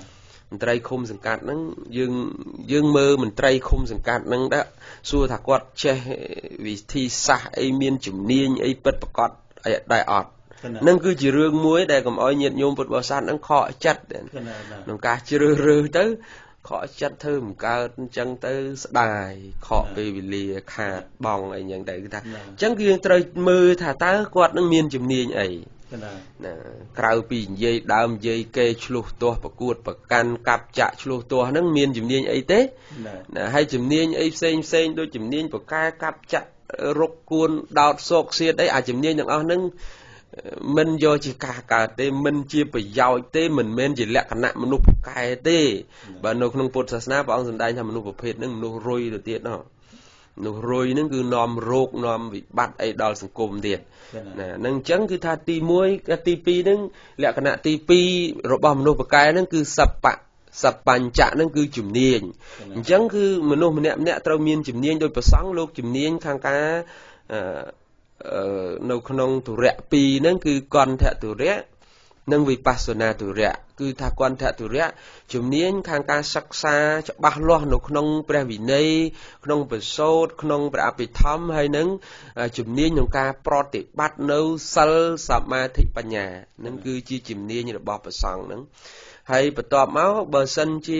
មន្ត្រីឃុំសង្កាត់ហ្នឹងយើងមើលមន្ត្រីឃុំសង្កាត់ហ្នឹងដែរសួរថាគាត់ចេះវិធីសាស្ត្រអីមានជំនាញអីពិតប្រាកដអីដែរអត់នឹងគឺជារឿងមួយដែលកុំឲ្យញាតិញោមពុទ្ធបរិស័ទហ្នឹងខកចិត្តក្នុងការជ្រើសរើសទៅខកចិត្តធ្វើមិនកើតអញ្ចឹងទៅស្ដាយខកពេលវេលាខាតបងអីយ៉ាងទៅគឺថាអញ្ចឹងគឺយើងត្រូវមើលថាតើគាត់នឹងមានជំនាញអីណាក្រៅពីនិយាយដើមនិយាយគេឆ្លោះទាស់ប្រកួតប្រកាន់កាប់ចាក់ឆ្លោះទាស់ហ្នឹងមានជំនាញអីទេណាហើយជំនាញអីផ្សេងដូចជំនាញប្រកែកាប់ចាក់រកគួនដោតសោកសៀតអីអាជំនាញទាំងអស់ហ្នឹងមិនយកជាការកើតទេមិនជាប្រយោជន៍ទេមិនមែនជាលក្ខណៈមនុស្សប្រកែទេបើនៅក្នុងពុទ្ធសាសនាព្រះអង្គសម្ដែងថាមនុស្សប្រភេទហ្នឹងមនុស្សរុយទៅទៀតនោះមនុស្សរុយហ្នឹងគឺនាំរោគនាំវិបត្តិអីដល់សង្គមទៀតណាហ្នឹងអញ្ចឹងគឺថាទី1ទី2ហ្នឹងលក្ខណៈទី2របស់មនុស្សប្រកែហ្នឹងគឺសបញ្ចៈហ្នឹងគឺជំនាញអញ្ចឹងគឺមនុស្សម្នាក់ត្រូវមានជំនាញដោយប្រសង់លោកជំនាញខាងការនៅក្នុងទុរៈ2ហ្នឹងគឺកន្ធទុរៈនិងវិបស្សនាទុរៈគឺថាកន្ធទុរៈជំនាញខាងការសិក្សាច្បាស់លាស់នៅក្នុងព្រះវិន័យក្នុងបសូតក្នុងព្រះអភិធម្មហើយនឹងជំនាញក្នុងការប្រតិបត្តិនៅសិលសមាធិបញ្ញានឹងគឺជាជំនាញរបស់ព្រះសង្ឃហ្នឹងហើយបន្ទាប់មកបើសិនជា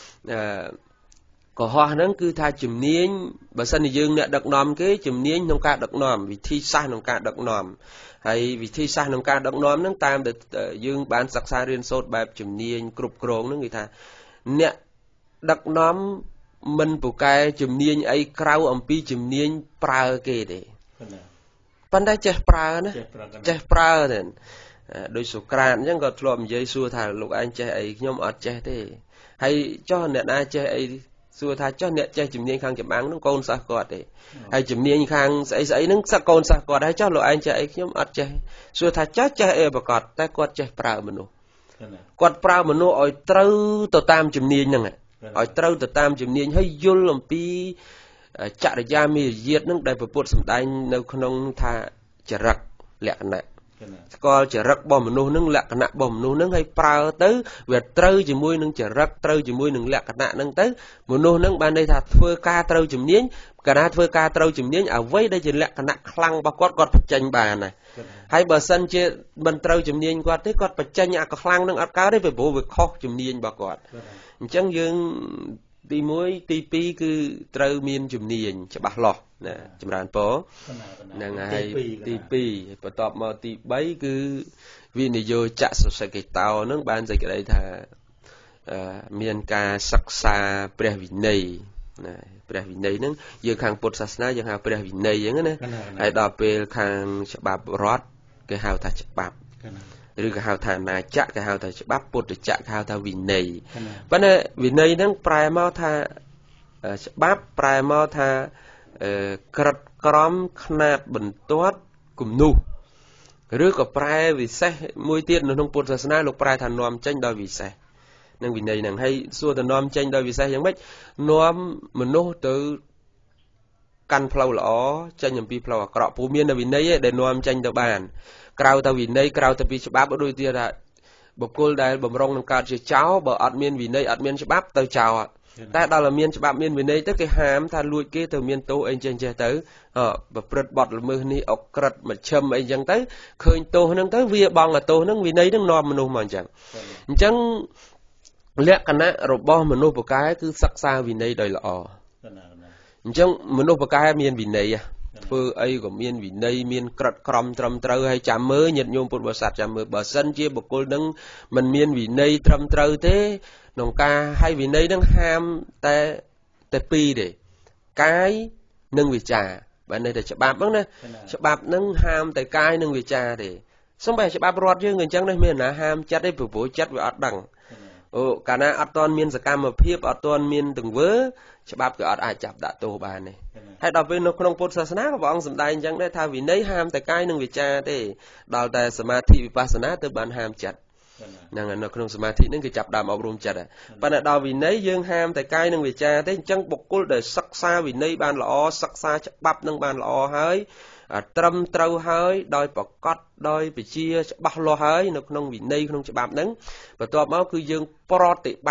កុហកហ្នឹងគឺថាជំនាញបើសិនជាយើងអ្នកដឹកនាំគេជំនាញក្នុងការដឹកនាំវិធីសាស្ត្រក្នុងការដឹកនាំហើយវិធីសាស្ត្រក្នុងការដឹកនាំហ្នឹងតាមដែលយើងបានសិក្សារៀនសូត្របែបជំនាញគ្រប់គ្រងហ្នឹងគឺថាអ្នកដឹកនាំមិនពូកែជំនាញអីក្រៅអំពីជំនាញប្រើគេទេប៉ុន្តែចេះប្រើណាចេះប្រើទេដោយសូក្រាតអញ្ចឹងក៏ធ្លាប់និយាយសួរថាលោកឯងចេះអីខ្ញុំអត់ចេះទេហើយចុះអ្នកណាចេះអីសួរថាចុះអ្នកចេះជំនាញខាងចម្បាំងហ្នឹងកូនសិស្សគាត់ទេហើយជំនាញខាងស្អីហ្នឹងសិស្សកូនសិស្សគាត់ហើយចុះលោកឯងចេះអីខ្ញុំអត់ចេះសួរថាចេះអីប្រកបតែគាត់ចេះប្រើមនុស្សគាត់ប្រើមនុស្សឲ្យត្រូវទៅតាមជំនាញហ្នឹងឲ្យត្រូវទៅតាមជំនាញហើយយល់អំពីចរិយាមារយាទហ្នឹងដែលពុទ្ធសម្ដែងនៅក្នុងថាចរិតលក្ខណៈស្គាល់ចរិតរបស់មនុស្សហ្នឹងលក្ខណៈរបស់មនុស្សហ្នឹងឲ្យប្រើទៅវាត្រូវជាមួយនឹងចរិតត្រូវជាមួយនឹងលក្ខណៈហ្នឹងទៅមនុស្សហ្នឹងបានន័យថាធ្វើការត្រូវជំនាញកាលណាធ្វើការត្រូវជំនាញអ្វីដែលជាលក្ខណៈខ្លាំងរបស់គាត់បញ្ចេញបានណាហើយបើសិនជាមិនត្រូវជំនាញគាត់ទេគាត់បញ្ចេញអាខ្លាំងហ្នឹងអត់កើតទេព្រោះវាខុសជំនាញរបស់គាត់អញ្ចឹងយើងទី1ទី2គឺត្រូវមានជំនាញច្បាស់លាស់ណាចម្រើនពរហ្នឹងហើយទី2បន្ទាប់មកទី3គឺវិនិយោចៈសុសិកិតោហ្នឹងបានសេចក្តីថាមានការសិក្សាព្រះវិន័យណាព្រះវិន័យហ្នឹងយើងខាងពុទ្ធសាសនាយើងហៅព្រះវិន័យអញ្ចឹងណាហើយដល់ពេលខាងច្បាប់រដ្ឋគេហៅថាច្បាប់ឬក៏ហៅថាណាចក្រគេហៅថាច្បាប់ពុទ្ធចក្រគេហៅថាវិន័យប៉ុន្តែវិន័យហ្នឹងប្រែមកថាច្បាប់ប្រែមកថាក្រិតក្រមខ្នាតបន្ទាត់គំនុះឬក៏ប្រែវិសេសមួយទៀតនៅក្នុងពុទ្ធសាសនាលោកប្រែថានាំចេញដោយវិសេសនឹងវិន័យហ្នឹងហើយសួរទៅនាំចេញដោយវិសេសយ៉ាងម៉េចនាំមនុស្សទៅកាន់ផ្លូវល្អចេញអំពីផ្លូវអាក្រក់ព្រោះមានតែវិន័យឯងដែលនាំចេញទៅបានក្រៅទៅវិន័យក្រៅទៅពីច្បាប់ដូចទៀតថាបុគ្គលដែលបំរុងនឹងកើតជាចោរបើអត់មានវិន័យអត់មានច្បាប់ទៅចោរតែដល់តែមានច្បាប់មានវិន័យទៅគេហាមថាលួចគេទៅមានទោសអីចេះទៅប្រព្រឹត្តបទល្មើសនេះអក្រិតមជ្ឈិមអីចឹងទៅឃើញទោសហ្នឹងទៅវាបងទោសហ្នឹងវិន័យហ្នឹងនាំមនុស្សមកអញ្ចឹងលក្ខណៈរបស់មនុស្សពូកែគឺសិក្សាវិន័យដោយល្អអញ្ចឹងមនុស្សពូកែមានវិន័យធ្វើអីក៏មានវិន័យមានក្រិតក្រមត្រឹមត្រូវហើយចាំមើលញាតិញោមពុទ្ធបរិស័ទចាំមើលបើសិនជាបុគ្គលនឹងមិនមានវិន័យត្រឹមត្រូវទេក្នុងការឲ្យវិន័យនឹងហាមតែពីរទេកាយនិងវាចាបើន័យតែច្បាប់ហ្នឹងណាច្បាប់ហ្នឹងហាមតែកាយនិងវាចាទេសូម្បីច្បាប់រដ្ឋយើងក៏អញ្ចឹងដែរមានណាហាមចិត្តទេព្រោះចិត្តវាអត់ដឹងកាលណាអត់ទាន់មានសកម្មភាពអត់ទាន់មានទង្វើច្បាប់ក៏អត់អាចចាប់ដាក់ទោសបានទេហើយដល់ពេលនៅក្នុងពុទ្ធសាសនាក៏ព្រះអង្គសម្ដែងអញ្ចឹងដែរថាវិន័យហាមតែកាយនិងវាចាទេដល់តែសមាធិវិបស្សនាទៅបានហាមចិត្តហ្នឹងនៅក្នុងសមាធិហ្នឹងគឺចាប់ដើមអប់រំចិត្តប៉ុន្តែដល់វិន័យយើងហាមតែកាយនិងវាចាទេអញ្ចឹងបុគ្គលដែលសិក្សាវិន័យបានល្អសិក្សាច្បាប់នឹងបានល្អហើយត្រឹមត្រូវហើយដោយប្រកបដោយវិជ្ជាច្បាស់លាស់ហើយនៅក្នុងវិន័យក្នុងច្បាប់ហ្នឹងបន្ទាប់មកគឺយើងប្រតិបត្តិ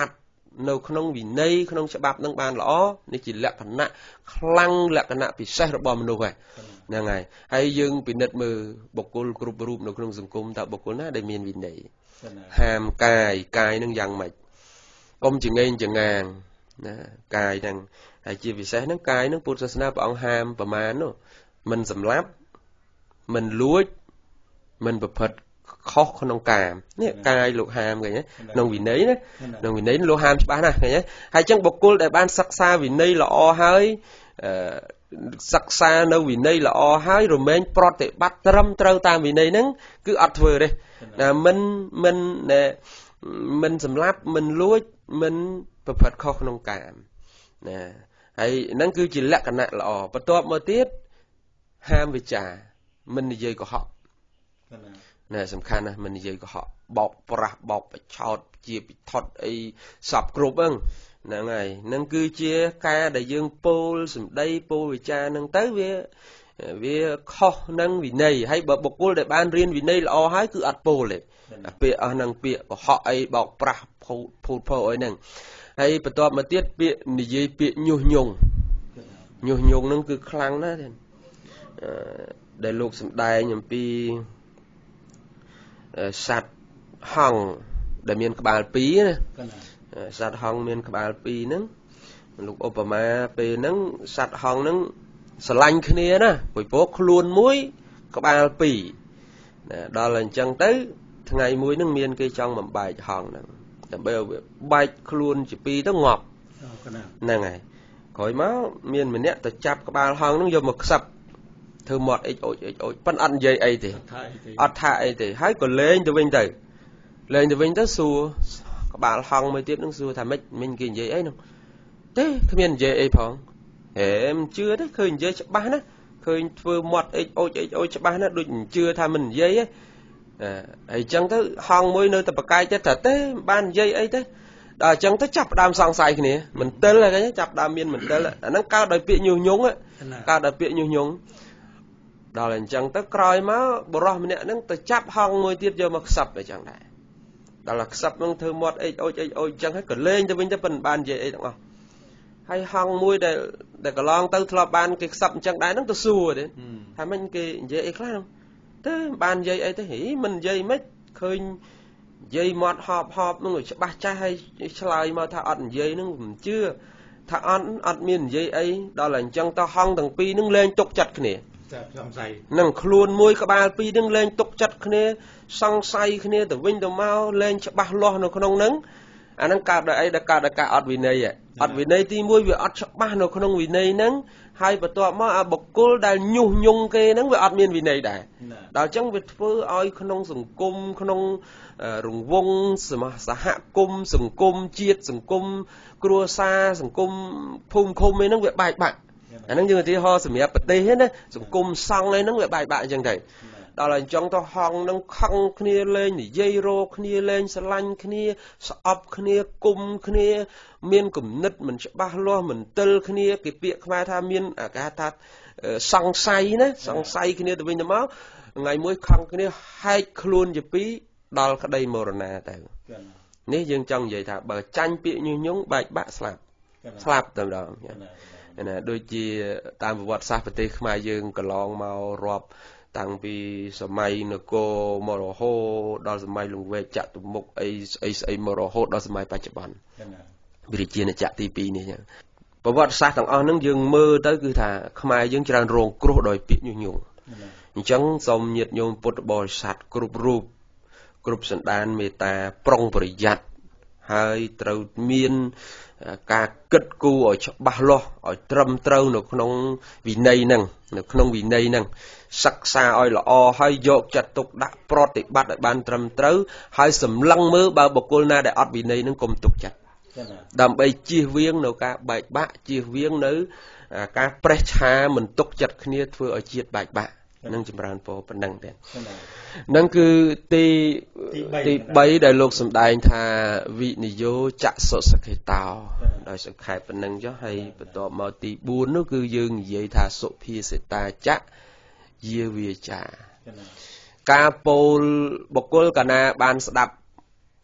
នៅក្នុងវិន័យក្នុងច្បាប់នឹងបានល្អនេះជាលក្ខណៈខ្លាំងលក្ខណៈពិសេសរបស់មនុស្សហ្នឹងហើយហើយយើងពិនិត្យមើលបុគ្គលគ្រប់រូបនៅក្នុងសង្គមតើបុគ្គលណាដែលមានវិន័យហាមកាយនឹងយ៉ាងម៉េចកុំចងេងចងាងណាកាយហ្នឹងហើយជាពិសេសហ្នឹងកាយហ្នឹងពុទ្ធសាសនាព្រះអង្គហាមប្រមាណនោះមិនសម្លាប់មិនលួចមិនប្រព្រឹត្តខុសក្នុងកាមនេះកាយលោកហាមឃើញទេក្នុងវិន័យណាក្នុងវិន័យលោកហាមច្បាស់ណាស់ឃើញទេហើយចឹងបុគ្គលដែលបានសិក្សាវិន័យល្អហើយសិក្សានៅវិន័យល្អហើយរមែងប្រតិបត្តិត្រឹមត្រូវតាមវិន័យហ្នឹងគឺអត់ធ្វើទេណាមិនសម្លាប់មិនលួចមិនប្រព្រឹត្តខុសក្នុងកាមណាហើយហ្នឹងគឺជាលក្ខណៈល្អបន្ទាប់មកទៀតហាមវិចារមិននិយាយកុហកណាសំខាន់ណាស់មិននិយាយកុហកបោកប្រាស់បោកបិឆោតជាពិថត់អីសពគ្រប់ហ្នឹងហើយហ្នឹងគឺជាការដែលយើងពោលសម្ដីពោលវិចារហ្នឹងទៅវាខុសនឹងវិន័យហើយបើបុគ្គលដែលបានរៀនវិន័យល្អហើយគឺអត់ពោលទេពាក្យអស់ហ្នឹងពាក្យកុហកអីបោកប្រាស់ភូតភោអីហ្នឹងហើយបន្ទាប់មកទៀតពាក្យនិយាយពាក្យញុះញង់ហ្នឹងគឺខ្លាំងណាស់ដែលលោកសម្ដែងអំពីសត្វហង្សដែលមានក្បាល2ណាសត្វហង្សមានក្បាល2ហ្នឹងលោកឧបមាពេលហ្នឹងសត្វហង្សហ្នឹងស្រឡាញ់គ្នាណាពីព្រោះខ្លួនមួយក្បាល2ណាដល់អញ្ចឹងទៅថ្ងៃមួយហ្នឹងមានគេចង់បំបែកហង្សហ្នឹងដើម្បីឲ្យវាបែកខ្លួនជា2ទៅងាប់ហ្នឹងហើយក្រោយមកមានម្នាក់ទៅចាប់ក្បាលហង្សហ្នឹងយកមកខ្សឹបធ្វើមាត់អិចអូចប៉ុន្តែអត់និយាយអីទេអត់ថាអីទេហើយក៏លេងទៅវិញទៅសួរក្បាលហង្សមួយទៀតនឹងសួរថាម៉េចមិញគេនិយាយអីនោះទេគ្មាននិយាយអីផងហេមិនជឿទេឃើញនិយាយច្បាស់ណាឃើញធ្វើមាត់អិចអូចច្បាស់ណាដូចមិនជឿថាមិននិយាយទេហើយអញ្ចឹងទៅហង្សមួយនៅតែប្រកែកទៅទេមិនបាននិយាយអីទេដល់អញ្ចឹងទៅចាប់ដើមសង្ស័យគ្នាមន្ទិលហ្នឹងចាប់ដើមមានមន្ទិលអាហ្នឹងកើតដោយពាក្យញុះញង់ដល់អញ្ចឹងទៅក្រោយមកបរោះម្នាក់ហ្នឹងទៅចាប់ហង្សមួយទៀតយកមកខ្សឹបអញ្ចឹងដែរដល់ខ្សឹបហ្នឹងធ្វើមាត់អិចអូចអញ្ចឹងហើយក៏លេងទៅវិញទៅមិនបាននិយាយអីទាំងអស់ហើយហង្សមួយដែលកន្លងទៅធ្លាប់បានគេខ្សឹបអញ្ចឹងដែរហ្នឹងទៅសួរទេថាមិនគេនិយាយអីខ្លះហ្នឹងទេមិនបាននិយាយអីទេមិននិយាយមិនឃើញនិយាយមាត់ហបហ្នឹងច្បាស់ចាស់ហើយឆ្លើយមកថាអត់និយាយហ្នឹងមិនជឿថាអត់មាននិយាយអីដល់អញ្ចឹងទៅហង្សទាំងពីរហ្នឹងលែងទុកចិត្តគ្នាសង្ស័យនឹងខ្លួនមួយក្បាល2នឹងលែងទុកចិត្តគ្នាសង្ស័យគ្នាទៅវិញទៅមកលែងច្បាស់លាស់នៅក្នុងហ្នឹងអាហ្នឹងកើតដោយអីដែលកើតដោយការអត់វិន័យទី1វាអត់ច្បាស់នៅក្នុងវិន័យហ្នឹងហើយបន្ទាប់មកអាបុគ្គលដែលញុះញង់គេហ្នឹងវាអត់មានវិន័យដែរដល់អញ្ចឹងវាធ្វើឲ្យក្នុងសង្គមក្នុងរង្វង់សហគមន៍សង្គមជាតិសង្គមគ្រួសារសង្គមភូមិឃុំអីហ្នឹងវាបែកបាក់អាហ្នឹងយើងឧទាហរណ៍សម្រាប់ប្រទេសណាសង្គមសង្ឃអីហ្នឹងវាបែកបាក់អញ្ចឹងទៅដល់អញ្ចឹងទៅហង្សហ្នឹងខឹងគ្នាលេងនិយាយរោគ្នាលេងស្រឡាញ់គ្នាស្អប់គ្នាគុំគ្នាមានគំនិតមិនច្បាស់លាស់មិនទិលគ្នាគេពាក្យខ្មែរថាមានអាការថាសង្ស័យណាសង្ស័យគ្នាទៅវិញទៅមកថ្ងៃមួយខឹងគ្នាហែកខ្លួនជាពីរដល់ក្តីមរណាទៅនេះយើងចង់និយាយថាបើចាញ់ពាក្យញុះញង់បែកបាក់ស្លាប់តែម្ដងណាដូចជាតាមប្រវត្តិសាស្ត្រប្រទេសខ្មែរយើងកន្លងមករាប់តាំងពីសម័យនគរមករហូតដល់សម័យលង្វែកចតុមុខអីស្អីមករហូតដល់សម័យបច្ចុប្បន្នវិរិជាណាចក្រទី2នេះចឹងប្រវត្តិសាស្ត្រទាំងអស់ហ្នឹងយើងមើលទៅគឺថាខ្មែរយើងច្រើនរងគ្រោះដោយពាក្យញុះញង់អញ្ចឹងសូមញាតិញោមពុទ្ធបរិស័ទគ្រប់រូបគ្រប់សន្តានមេត្តាប្រុងប្រយ័ត្នហើយត្រូវមានការគិតគូរឲ្យច្បាស់លាស់ឲ្យត្រឹមត្រូវនៅក្នុងវិន័យហ្នឹងសិក្សាឲ្យល្អហើយយកចិត្តទុកដាក់ប្រតិបត្តិឲ្យបានត្រឹមត្រូវហើយសម្លឹងមើលបើបុគ្គលណាដែលអត់វិន័យហ្នឹងកុំទុកចិត្តដើម្បីជៀសវាងនៅការបែកបាក់ជៀសវាងនៅការប្រេះឆាមិនទុកចិត្តគ្នាធ្វើឲ្យជាតិបែកបាក់នឹងចម្រើនពរប៉ុណ្ណឹងទេនឹងគឺទី3ដែលលោកសម្ដែងថាវិនិយោចសុសខេតោដោយសង្ខេបប៉ុណ្ណឹងចុះហើយបន្ទាប់មកទី4នោះគឺយើងនិយាយថាសុភាសិតាចៈយាវាចាការពោលបុគ្គលកាលណាបានស្ដាប់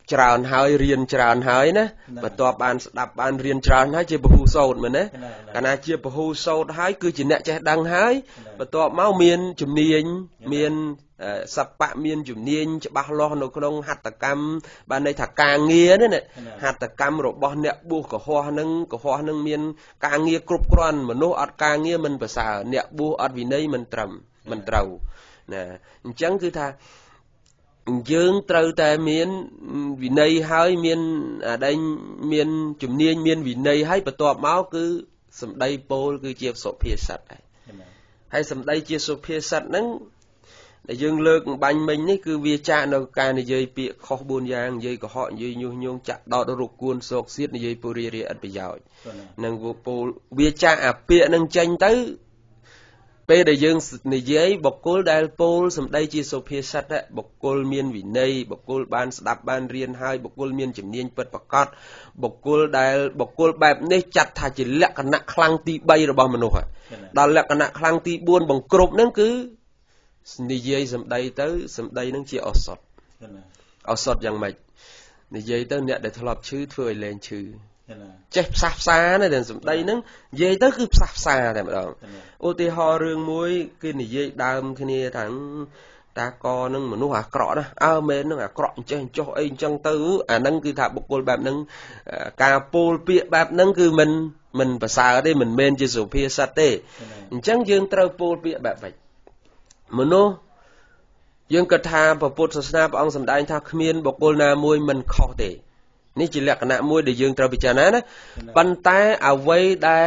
ច្រើនហើយរៀនច្រើនហើយណាបន្ទាប់បានស្ដាប់បានរៀនច្រើនហើយជាពហុសោតមែនទេកាលណាជាពហុសោតហើយគឺជាអ្នកចេះដឹងហើយបន្ទាប់មកមានជំនាញមានសបៈមានជំនាញច្បាស់លាស់នៅក្នុងហត្ថកម្មបានន័យថាការងារណាហត្ថកម្មរបស់អ្នកបួសកុហកនឹងមានការងារគ្រប់គ្រាន់មនុស្សអត់ការងារមិនប្រសើរអ្នកបួសអត់វិន័យមិនត្រូវណាអញ្ចឹងគឺថាយើងត្រូវតែមានវិន័យហើយមានមានជំនាញមានវិន័យហើយបន្ទាប់មកគឺសម្ដីពោលគឺជាសុភាសិតហើយសម្ដីជាសុភាសិតហ្នឹងដែលយើងលើកបាញ់មិញនេះគឺវាចាក់នៅការនិយាយពាក្យខុស4យ៉ាងនិយាយកុហកនិយាយញុះញង់ចាក់ដោតរកួនសោកសៀតនិយាយពុរិរិយឥតប្រយោជន៍នឹងពោលវាចាក់អាពាក្យហ្នឹងចេញទៅពេលដែលយើងនិយាយបុគ្គលដែលពោលសម្ដីជាសុភាសិតបុគ្គលមានវិន័យបុគ្គលបានស្ដាប់បានរៀនហើយបុគ្គលមានជំនាញពិតប្រាកដបុគ្គលបែបនេះចាត់ថាជាលក្ខណៈខ្លាំងទី3របស់មនុស្សដល់លក្ខណៈខ្លាំងទី4បង្គ្រប់ហ្នឹងគឺនិយាយសម្ដីទៅសម្ដីនឹងជាឱសថយ៉ាងម៉េចនិយាយទៅអ្នកដែលធ្លាប់ឈឺធ្វើឲ្យលែងឈឺចេះផ្សះផ្សាណាតែសម្ដីនឹងនិយាយទៅគឺផ្សះផ្សាតែម្ដងឧទាហរណ៍រឿងមួយគេនិយាយដើមគ្នាថាតាកនឹងមនុស្សអាក្រក់ណាមែននឹងអាក្រក់អញ្ចេះអញ្ចោះអីអញ្ចឹងទៅអាហ្នឹងគឺថាបុគ្គលបែបហ្នឹងការពោលពាក្យបែបហ្នឹងគឺមិនប្រសើរទេមិនមែនជាសុភាសិតទេអញ្ចឹងយើងត្រូវពោលពាក្យបែបម៉េចមនុស្សយើងគិតថាពុទ្ធសាសនាព្រះអង្គសម្ដែងថាគ្មានបុគ្គលណាមួយមិនខុសទេនេះជាលក្ខណៈមួយដែលយើងត្រូវពិចារណាណាប៉ុន្តែអ្វី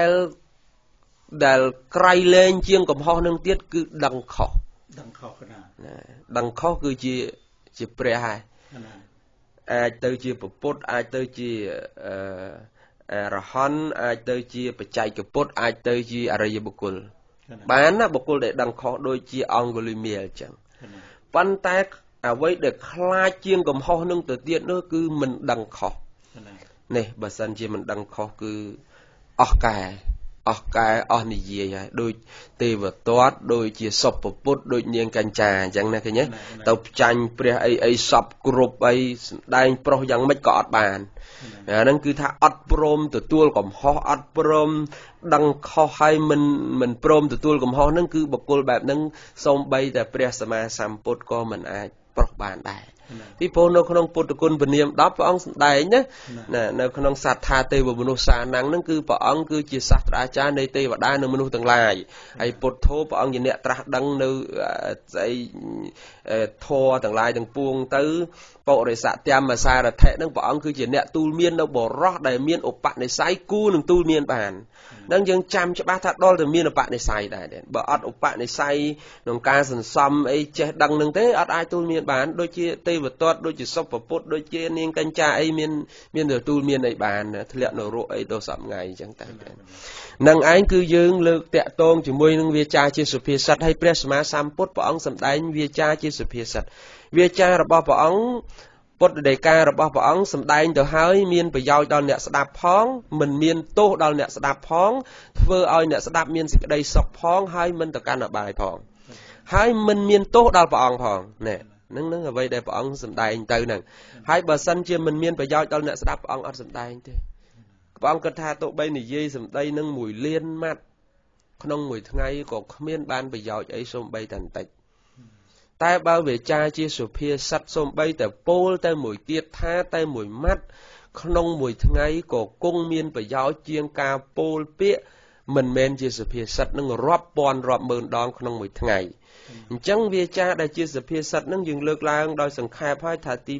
ដែលក្រៃលែងជាងកំហុសនឹងទៀតគឺដឹងខុសដឹងខុសគឺជាព្រះហើយអាចទៅជាពុទ្ធអាចទៅជាអរហន្តអាចទៅជាបច្ចេកពុទ្ធអាចទៅជាអរិយបុគ្គលបានណាបុគ្គលដែលដឹងខុសដូចជាអង្គលីមាលអញ្ចឹងប៉ុន្តែអ្វីដែលខ្លាចជាងកំហុសនឹងទៅទៀតនោះគឺមិនដឹងខុសនេះបើសិនជាមិនដឹងខុសគឺអស់កែអស់និយាយហើយដូចទេវទត្តដូចជាសុពពុទ្ធដូចនាងកញ្ចាអញ្ចឹងណាឃើញទេទៅផ្ចាញ់ព្រះអីសពគ្រប់អីសម្ដែងប្រុសយ៉ាងម៉េចក៏អត់បានអាហ្នឹងគឺថាអត់ព្រមទទួលកំហុសអត់ព្រមដឹងខុសហើយមិនព្រមទទួលកំហុសហ្នឹងគឺបុគ្គលបែបហ្នឹងសូម្បីតែព្រះសម្មាសម្ពុទ្ធក៏មិនអាចប្រុសបានដែរពីព្រោះនៅក្នុងពុទ្ធគុណពនាម10ព្រះអង្គសម្ដែងណានៅក្នុងសត្ថាទេវមនុស្សសានំហ្នឹងគឺព្រះអង្គគឺជាសាស្ត្រាចារ្យនៃទេវតានិងមនុស្សទាំងឡាយហើយពុទ្ធោព្រះអង្គជាអ្នកត្រាស់ដឹងនៅស្អីធម៌ទាំងឡាយទាំងពួងទៅបរិស័ទមសារថៈហ្នឹងព្រះអង្គគឺជាអ្នកទូលមាននៅបរោះដែលមានឧបនិស្ស័យគូនឹងទូលមានបាននឹងយើងចាំច្បាស់ថាដល់តែមានឧបនិស្ស័យដែរបើអត់ឧបនិស្ស័យក្នុងការសន្សំអីចេះដឹងនឹងទេអត់អាចទូលមានបានដូចជាទេវទត្តដូចជាសុពពុទ្ធដូចជានាងកញ្ចាអីមានទូលមានអីបានធ្លាក់នៅរកអីដល់សប្ងៃអញ្ចឹងតែនឹងឯងគឺយើងលើកតាក់ទងជាមួយនឹងវាចាជាសុភាសិតហើយព្រះសម្មាសម្ពុទ្ធព្រះអង្គសម្ដែងវាចាជាសុភាសិតវាចារបស់ព្រះអង្គពុទ្ធដីការបស់ព្រះអង្គសម្ដែងទៅហើយមានប្រយោជន៍ដល់អ្នកស្ដាប់ផងមិនមានទោសដល់អ្នកស្ដាប់ផងធ្វើឲ្យអ្នកស្ដាប់មានសេចក្តីសុខផងហើយមិនទៅកាន់អបាយផងហើយមិនមានទោសដល់ព្រះអង្គផងណែនឹងអ្វីដែលព្រះអង្គសម្ដែងទៅហ្នឹងហើយបើសិនជាមិនមានប្រយោជន៍ដល់អ្នកស្ដាប់ព្រះអង្គអត់សម្ដែងទេព្រះអង្គគិតថាទោះបីនិយាយសម្ដីនឹង1លានម៉ាត់ក្នុងមួយថ្ងៃក៏គ្មានបានប្រយោជន៍អីសូម្បីតែបន្តិចតែបើវាចាជាសុភាសិតសូម្បីតែពោលតែមួយទៀតថាតែមួយម៉ាត់ក្នុងមួយថ្ងៃក៏គង់មានប្រយោជន៍ជាងការពោលពាក្យមិនមែនជាសុភាសិតនឹងរាប់ពាន់រាប់ម៉ឺនដងក្នុងមួយថ្ងៃអញ្ចឹងវាចាដែលជាសុភាសិតនឹងយើងលើកឡើងដោយសង្ខេបហើយថាទី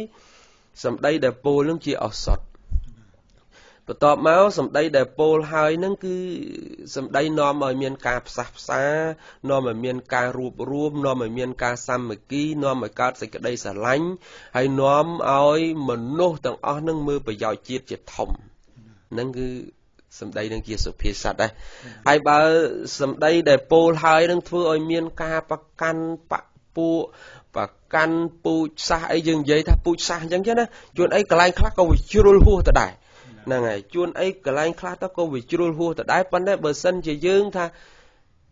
1សម្ដីដែលពោលនឹងជាឱសថបន្ទាប់មកសម្ដីដែលពោលហើយនឹងគឺសម្ដីនាំឲ្យមានការផ្សះផ្សានាំឲ្យមានការរួបរวมនាំឲ្យមានការសាមគ្គីនាំឲ្យកើតសេចក្តីស្រឡាញ់ហើយនាំឲ្យមនុស្សទាំងអស់នឹងមើលប្រយោជន៍ជាតិជាធំនឹងគឺសម្ដីនឹងជាសុភាសិតដែរហើយបើសម្ដីដែលពោលហើយនឹងធ្វើឲ្យមានការប្រកាន់បពួកប្រកាន់ពូជសាសអីយើងនិយាយថាពូជសាសអញ្ចឹងណាជួនអីកន្លែងខ្លះក៏វាជ្រុលហួសទៅដែរហ្នឹងហើយជួនអីកន្លែងខ្លះទៅក៏វាជ្រុលហួសទៅដែរប៉ុន្តែបើសិនជាយើងថា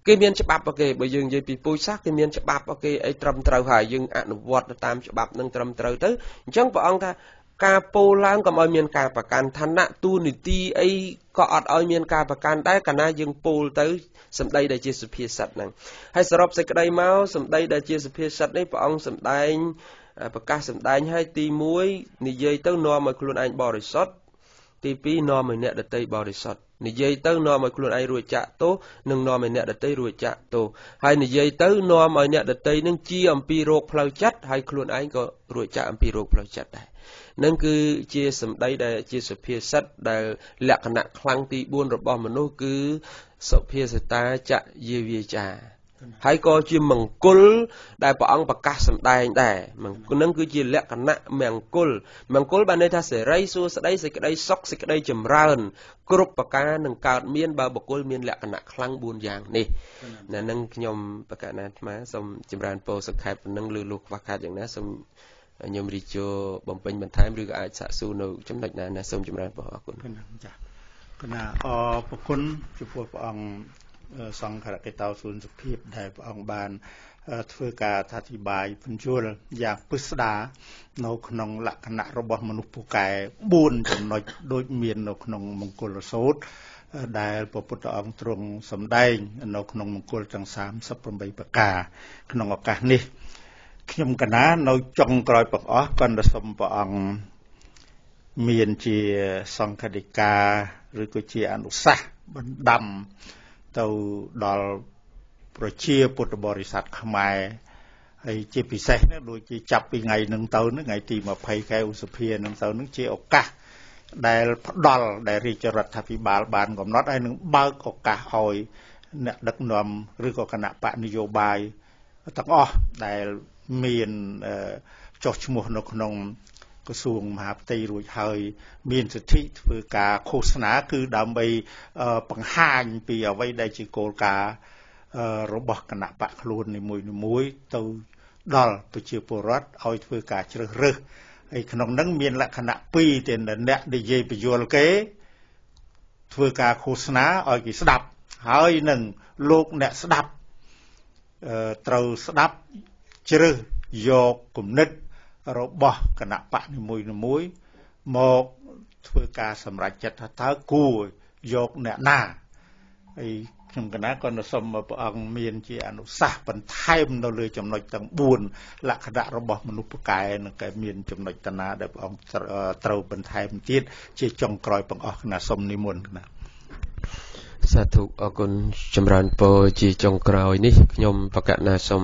គេមានច្បាប់អូខេបើយើងនិយាយពីពូជសាសន៍គេមានច្បាប់អូខេអីត្រឹមត្រូវហើយយើងអនុវត្តតាមច្បាប់នឹងត្រឹមត្រូវទៅអញ្ចឹងព្រះអង្គថាការពោលឡើងកុំឲ្យមានការប្រកាន់ឋានៈទូនីតិអីក៏អត់ឲ្យមានការប្រកាន់ដែរកាលណាយើងពោលទៅសម្ដីដែលជាសុភាសិតហ្នឹងហើយសរុបសេចក្តីមកសម្ដីដែលជាសុភាសិតនេះព្រះអង្គសម្ដែងប្រកាសសម្ដែងឲ្យទី1និយាយទៅនាំឲ្យខ្លួនឯងបរិសុទ្ធទី2នាំឲ្យអ្នកដទៃបរិសុទ្ធនិយាយទៅនាំឲ្យខ្លួនឯងរួចចាកទោសនិងនាំឲ្យអ្នកដទៃរួចចាកទោសហើយនិយាយទៅនាំឲ្យអ្នកដទៃនឹងជាអំពីរោគផ្លូវចិត្តហើយខ្លួនឯងក៏រួចចាកអំពីរោគផ្លូវចិត្តដែរនឹងគឺជាសម្ដីដែលជាសុភាសិតដែលលក្ខណៈខ្លាំងទី4របស់មនុស្សគឺសុភាសិតាចយាវាចាហើយក៏ជាមង្គលដែលព្រះអង្គប្រកាសសម្ដែងដែរនឹងគឺជាលក្ខណៈមង្គលបានន័យថាសេរីសួស្តីសេចក្តីសុខសេចក្តីចម្រើនគ្រប់ប្រការនឹងកើតមានបើបុគ្គលមានលក្ខណៈខ្លាំង4យ៉ាងនេះនឹងខ្ញុំប្រកាសណាអាត្មាសូមចម្រើនពរសង្ខេបប៉ុណ្ណឹងលឺលុះខ្វះខាតយ៉ាងណាសូមខ្ញុំរីជោបំពេញបន្ថែមឬក៏អាចសាកសួរនៅចំណុចណាសូមចម្រើនពរអរគុណចា៎គណៈអរគុណចំពោះព្រះអង្គសង្ឃរកិតោសុនសុភាពដែលព្រះអង្គបានធ្វើការអធិប្បាយបញ្យល់យ៉ាងពិស្ដារនៅក្នុងលក្ខណៈរបស់មនុស្សពូកែ4ចំណុចដូចមាននៅក្នុងមង្គលសូត្រដែលព្រះពុទ្ធអង្គទ្រង់សម្ដែងនៅក្នុងមង្គលទាំង38ប្រការក្នុងឱកាសនេះខ្ញុំកណានៅចុងក្រោយបង្អស់ក៏សូមព្រះអង្គមានជាសង្ឃដីកាឬក៏ជាអនុសាសន៍បណ្ដាំទៅដល់ប្រជាពុទ្ធបរិស័ទខ្មែរហើយជាពិសេសនេះដូចជាចាប់ពីថ្ងៃនឹងទៅថ្ងៃទី20ខែឧសភានឹងទៅនឹងជាឱកាសដែលផ្ដល់ដែលរាជរដ្ឋាភិបាលបានកំណត់ហើយនឹងបើកឱកាសឲ្យអ្នកដឹកនាំឬក៏គណៈបកនយោបាយទាំងអស់ដែលមានចុះឈ្មោះនៅក្នុងក្រសួងមហាផ្ទៃរួចហើយមានសិទ្ធិធ្វើការឃោសនាគឺដើម្បីបង្ហាញពីអ្វីដែលជាគោលការណ៍របស់គណៈបកខ្លួននីមួយៗទៅដល់ប្រជាពលរដ្ឋឲ្យធ្វើការជ្រើសរើសហើយក្នុងនឹងមានលក្ខណៈ2ទៀតអ្នកនិយាយបញ្យល់គេធ្វើការឃោសនាឲ្យគេស្ដាប់ហើយនឹងលោកអ្នកស្ដាប់ត្រូវស្ដាប់ជ្រើសយកគំនិតរបស់គណៈបកនីមួយៗមកធ្វើការសម្រេចចិត្តថាតើគួរយកអ្នកណាហើយខ្ញុំកណាក៏សូមព្រះអង្គមានជាអនុសាសន៍បន្ថែមនៅលើចំណុចទាំង4លក្ខណៈរបស់មនុស្សពូកែនឹងក៏មានចំណុចតាណាដែលព្រះអង្គត្រូវបន្ថែមទៀតជាចុងក្រោយបង្អស់គណៈសូមនិមន្តគណៈសាធុអរគុណចម្រើនពរជាចុងក្រោយនេះខ្ញុំបកណាសូម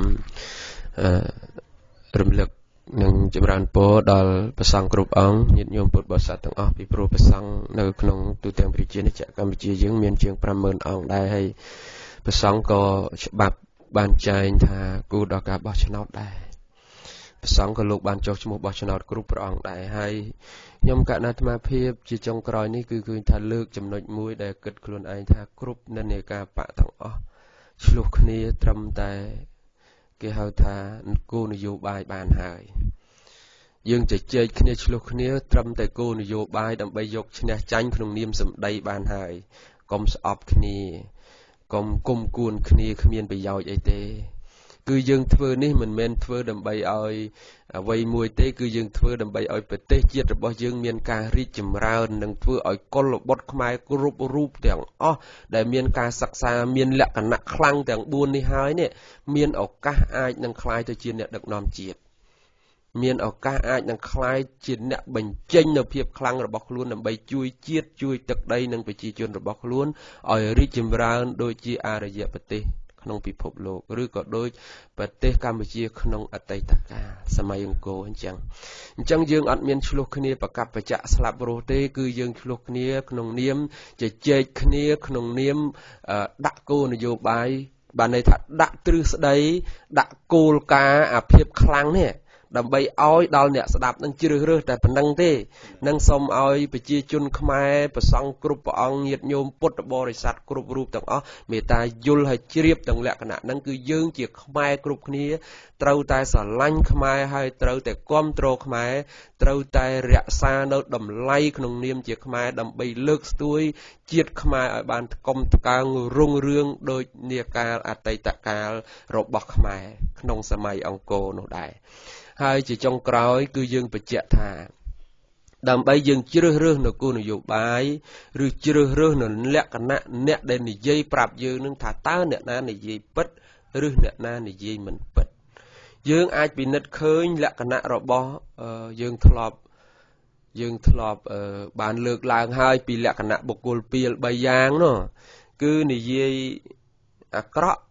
រំលឹកនឹងចម្រើនពរដល់ព្រះសង្ឃគ្រប់អង្គញាតិញោមពុទ្ធបរិស័ទទាំងអស់ពីព្រោះព្រះសង្ឃនៅក្នុងទូទាំងប្រជាជាតិកម្ពុជាយើងមានជាង 50,000 អង្គដែរហើយព្រះសង្ឃក៏ច្បាប់បានចែងថាគួរដល់ការបោះឆ្នោតដែរព្រះសង្ឃក៏លោកបានចុះឈ្មោះបោះឆ្នោតគ្រប់ព្រះអង្គដែរហើយខ្ញុំកណ្ដាអាត្មាភាពជាចុងក្រោយនេះគឺឃើញថាលើកចំណុចមួយដែលគិតខ្លួនឯងថាគ្រប់និន្នាការបកទាំងអស់ឆ្លោះគ្នាត្រឹមតែគេហៅថាគោលនយោបាយបានហើយយើងជជែកគ្នាឆ្លោះគ្នាត្រឹមតែគោលនយោបាយដើម្បីយកឈ្នះចាញ់ក្នុងនាមសម្ដីបានហើយកុំស្អប់គ្នាកុំគុំគួនគ្នាគ្មានប្រយោជន៍អីទេគឺយើងធ្វើនេះមិនមែនធ្វើដើម្បីឲ្យអ្វីមួយទេគឺយើងធ្វើដើម្បីឲ្យប្រទេសជាតិរបស់យើងមានការរីកចម្រើននិងធ្វើឲ្យកុលបុត្រខ្មែរគ្រប់រូបទាំងអស់ដែលមានការសិក្សាមានលក្ខណៈខ្លាំងទាំង4នេះហើយនេះមានឱកាសអាចនឹងក្លាយទៅជាអ្នកដឹកនាំជាតិមានឱកាសអាចនឹងក្លាយជាអ្នកបញ្ចេញនូវភាពខ្លាំងរបស់ខ្លួនដើម្បីជួយជាតិជួយទឹកដីនិងប្រជាជនរបស់ខ្លួនឲ្យរីកចម្រើនដូចជាអរិយប្រទេសក្នុងពិភពលោកឬក៏ដូចប្រទេសកម្ពុជាក្នុងអតីតកាលសម័យអង្គរអញ្ចឹងយើងអត់មានឆ្លោះគ្នាប្រកបបច្ចៈស្លាប់រស់ទេគឺយើងឆ្លោះគ្នាក្នុងនាមជជែកគ្នាក្នុងនាមដាក់គោលនយោបាយបានន័យថាដាក់ទ្រឹស្ដីដាក់គោលការណ៍អាភាពខ្លាំងនេះដើម្បីឲ្យដល់អ្នកស្ដាប់នឹងជ្រើសរើសតែប៉ុណ្្នឹងទេនឹងសូមឲ្យប្រជាជនខ្មែរប្រសង់គ្រប់ព្រះអង្គញាតិញោមពុទ្ធបរិស័ទគ្រប់រូបទាំងអស់មេត្តាយល់ឲ្យជ្រាបទាំងលក្ខណៈហ្នឹងគឺយើងជាខ្មែរគ្រប់គ្នាត្រូវតែស្រឡាញ់ខ្មែរហើយត្រូវតែគាំទ្រខ្មែរត្រូវតែរក្សានៅតម្លៃក្នុងនាមជាខ្មែរដើម្បីលើកស្ទួយជាតិខ្មែរឲ្យបានកុំតកើងរុងរឿងដោយនាកាលអតីតកាលរបស់ខ្មែរក្នុងសម័យអង្គរនោះដែរហើយជាចុងក្រោយគឺយើងបញ្ជាក់ថាដើម្បីយើងជ្រើសរើសនៅគោលនយោបាយឬជ្រើសរើសនៅលក្ខណៈអ្នកដែលនិយាយប្រាប់យើងនឹងថាតើអ្នកណានិយាយពិតឬអ្នកណានិយាយមិនពិតយើងអាចពិនិត្យឃើញលក្ខណៈរបស់យើងធ្លាប់បានលើកឡើងហើយពីលក្ខណៈបុគ្គលពីល3យ៉ាងនោះគឺនិយាយអាក្រក់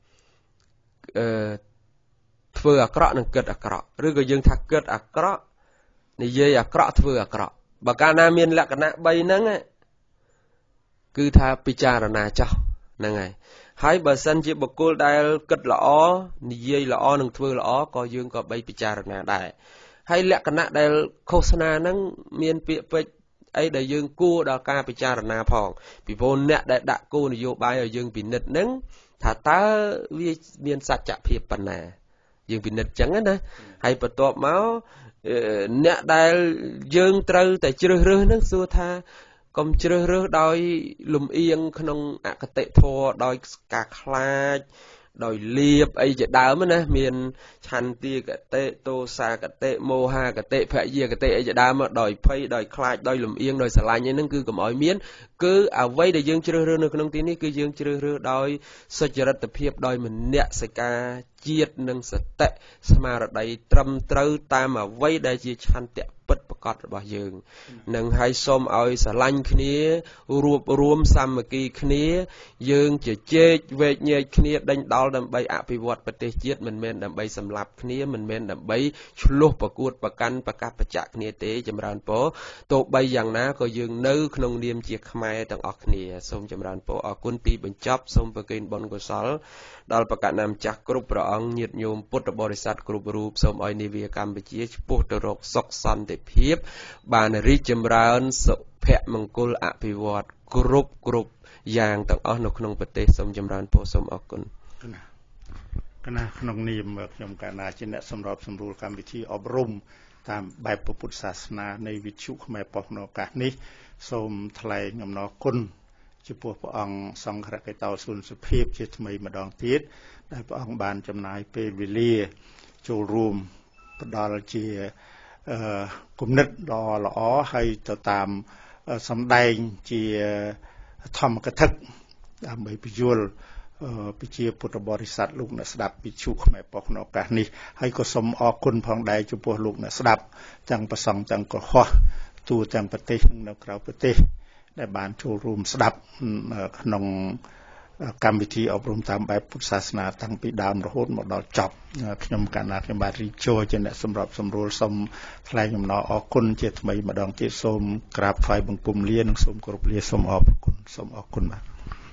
ធ្វើអាក្រក់និងគិតអាក្រក់ឬក៏យើងថាគិតអាក្រក់និយាយអាក្រក់ធ្វើអាក្រក់បើកាលណាមានលក្ខណៈ3ហ្នឹងគឺថាពិចារណាចោះហ្នឹងហើយបើសិនជាបុគ្គលដែលគិតល្អនិយាយល្អនិងធ្វើល្អក៏យើងក៏បីពិចារណាដែរហើយលក្ខណៈដែលឃោសនាហ្នឹងមានពាក្យពេចន៍អីដែលយើងគួរដល់ការពិចារណាផងពីព្រោះអ្នកដែលដាក់គោលនយោបាយឲ្យយើងពិនិត្យហ្នឹងថាតើវាមានសច្ចភាពប៉ុណ្ណាយើងពិនិត្យចឹងណាហើយបន្ទាប់មកអ្នកដែលយើងត្រូវតែជ្រើសរើសហ្នឹងសួរថាកុំជ្រើសរើសដោយលំអៀងក្នុងអគតិធម៌ដោយការខ្លាចដោយលៀបអីជាដើមណាមានឆន្ទាគតិទោសាគតិមោហាគតិភយគតិអីជាដើមដោយភ័យដោយខ្លាចដោយលំអៀងដោយស្រឡាញ់ហ្នឹងគឺកុំឲ្យមានគឺអ្វីដែលយើងជ្រើសរើសនៅក្នុងទីនេះគឺយើងជ្រើសរើសដោយសុចរិតភាពដោយមនសិការជាតិនិងសតិស្មារតីត្រឹមត្រូវតាមអ្វីដែលជាឆន្ទៈពិតប្រាកដរបស់យើងនឹងឲ្យសូមឲ្យស្រឡាញ់គ្នារួបរวมសាមគ្គីគ្នាយើងជជែកវែកញែកគ្នាដេញដោលដើម្បីអភិវឌ្ឍប្រទេសជាតិមិនមែនដើម្បីសម្លាប់គ្នាមិនមែនដើម្បីឆ្លោះប្រកួតប្រកាន់ប្រកាសប្រចាក់គ្នាទេចម្រើនពរទោះបីយ៉ាងណាក៏យើងនៅក្នុងនាមជាខ្មែរទាំងអស់គ្នាសូមចម្រើនពរអរគុណពីបញ្ចប់សូមប្រគេនបុណ្យកុសលដល់ប្រកាសណាមចាស់គ្រប់ព្រះអង្គញាតិញោមពុទ្ធបរិស័ទគ្រប់រូបសូមឲ្យនាវាកម្ពុជាឆ្ពោះទៅរកសុខសន្តិភាពបានរីកចម្រើនសុភមង្គលអភិវឌ្ឍគ្រប់យ៉ាងទាំងអស់នៅក្នុងប្រទេសសូមចម្រើនពរសូមអរគុណគណៈក្នុងនាមខ្ញុំកណាជាអ្នកសម្របសម្រួលកម្មវិធីអប់រំតាមបែបពុទ្ធសាសនានៃវិទ្យុខ្មែរប៉ុស្តិ៍នៅឱកាសនេះសូមថ្លែងអំណរគុណចំពោះព្រះអង្គសង្ឃរកិតោសុនសុភាពជាថ្មីម្ដងទៀតដែលព្រះអង្គបានចំណាយពេលវេលាចូលរួមផ្ដល់ជាគំនិតដ៏ល្អហើយទៅតាមសម្ដែងជាធម្មកថាដើម្បីពយល់ប្រជាពុទ្ធបរិស័ទលោកអ្នកស្ដាប់វិទ្យុខ្មែរប៉ុស្តិ៍នៅឱកាសនេះហើយក៏សូមអរគុណផងដែរចំពោះលោកអ្នកស្ដាប់ទាំងប្រសង់ទាំងកុហកទូទាំងប្រទេសនិងនៅក្រៅប្រទេសដែលបានចូលរួមស្ដាប់ក្នុងកម្មវិធីអប់រំតាមបែបពុទ្ធសាសនាតាំងពីដើមរហូតមកដល់ចប់ខ្ញុំកណាខ្ញុំបាទរីជោជាអ្នកសម្របសម្រួលសូមថ្លែងអំណរអគុណជាថ្មីម្ដងទៀតសូមក្រាបថ្វាយបង្គំលានិងសូមគោរពលាសូមអរគុណសូមអរគុណបាទ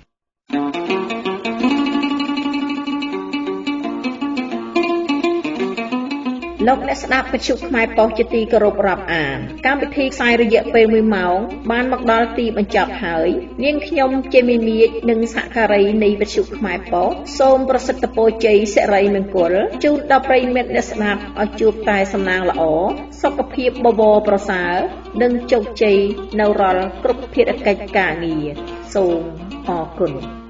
លោកអ្នកស្ដាប់វិទ្យុខ្មែរប៉ុស្តិ៍ជាទីគោរពរាប់អានកម្មវិធីផ្សាយរយៈពេល1ម៉ោងបានមកដល់ទីបញ្ចប់ហើយនាងខ្ញុំជាមីមៀកនិងសហការីនៃវិទ្យុខ្មែរប៉ុស្តិ៍សូមប្រសិទ្ធពរជ័យសិរីមង្គលជូនដល់ប្រិយមិត្តអ្នកស្ដាប់ឲ្យជួបតែសំណាងល្អសុខភាពបបរប្រសើរនិងជោគជ័យនៅរាល់គ្រប់ភារកិច្ចការងារសូមអរគុណ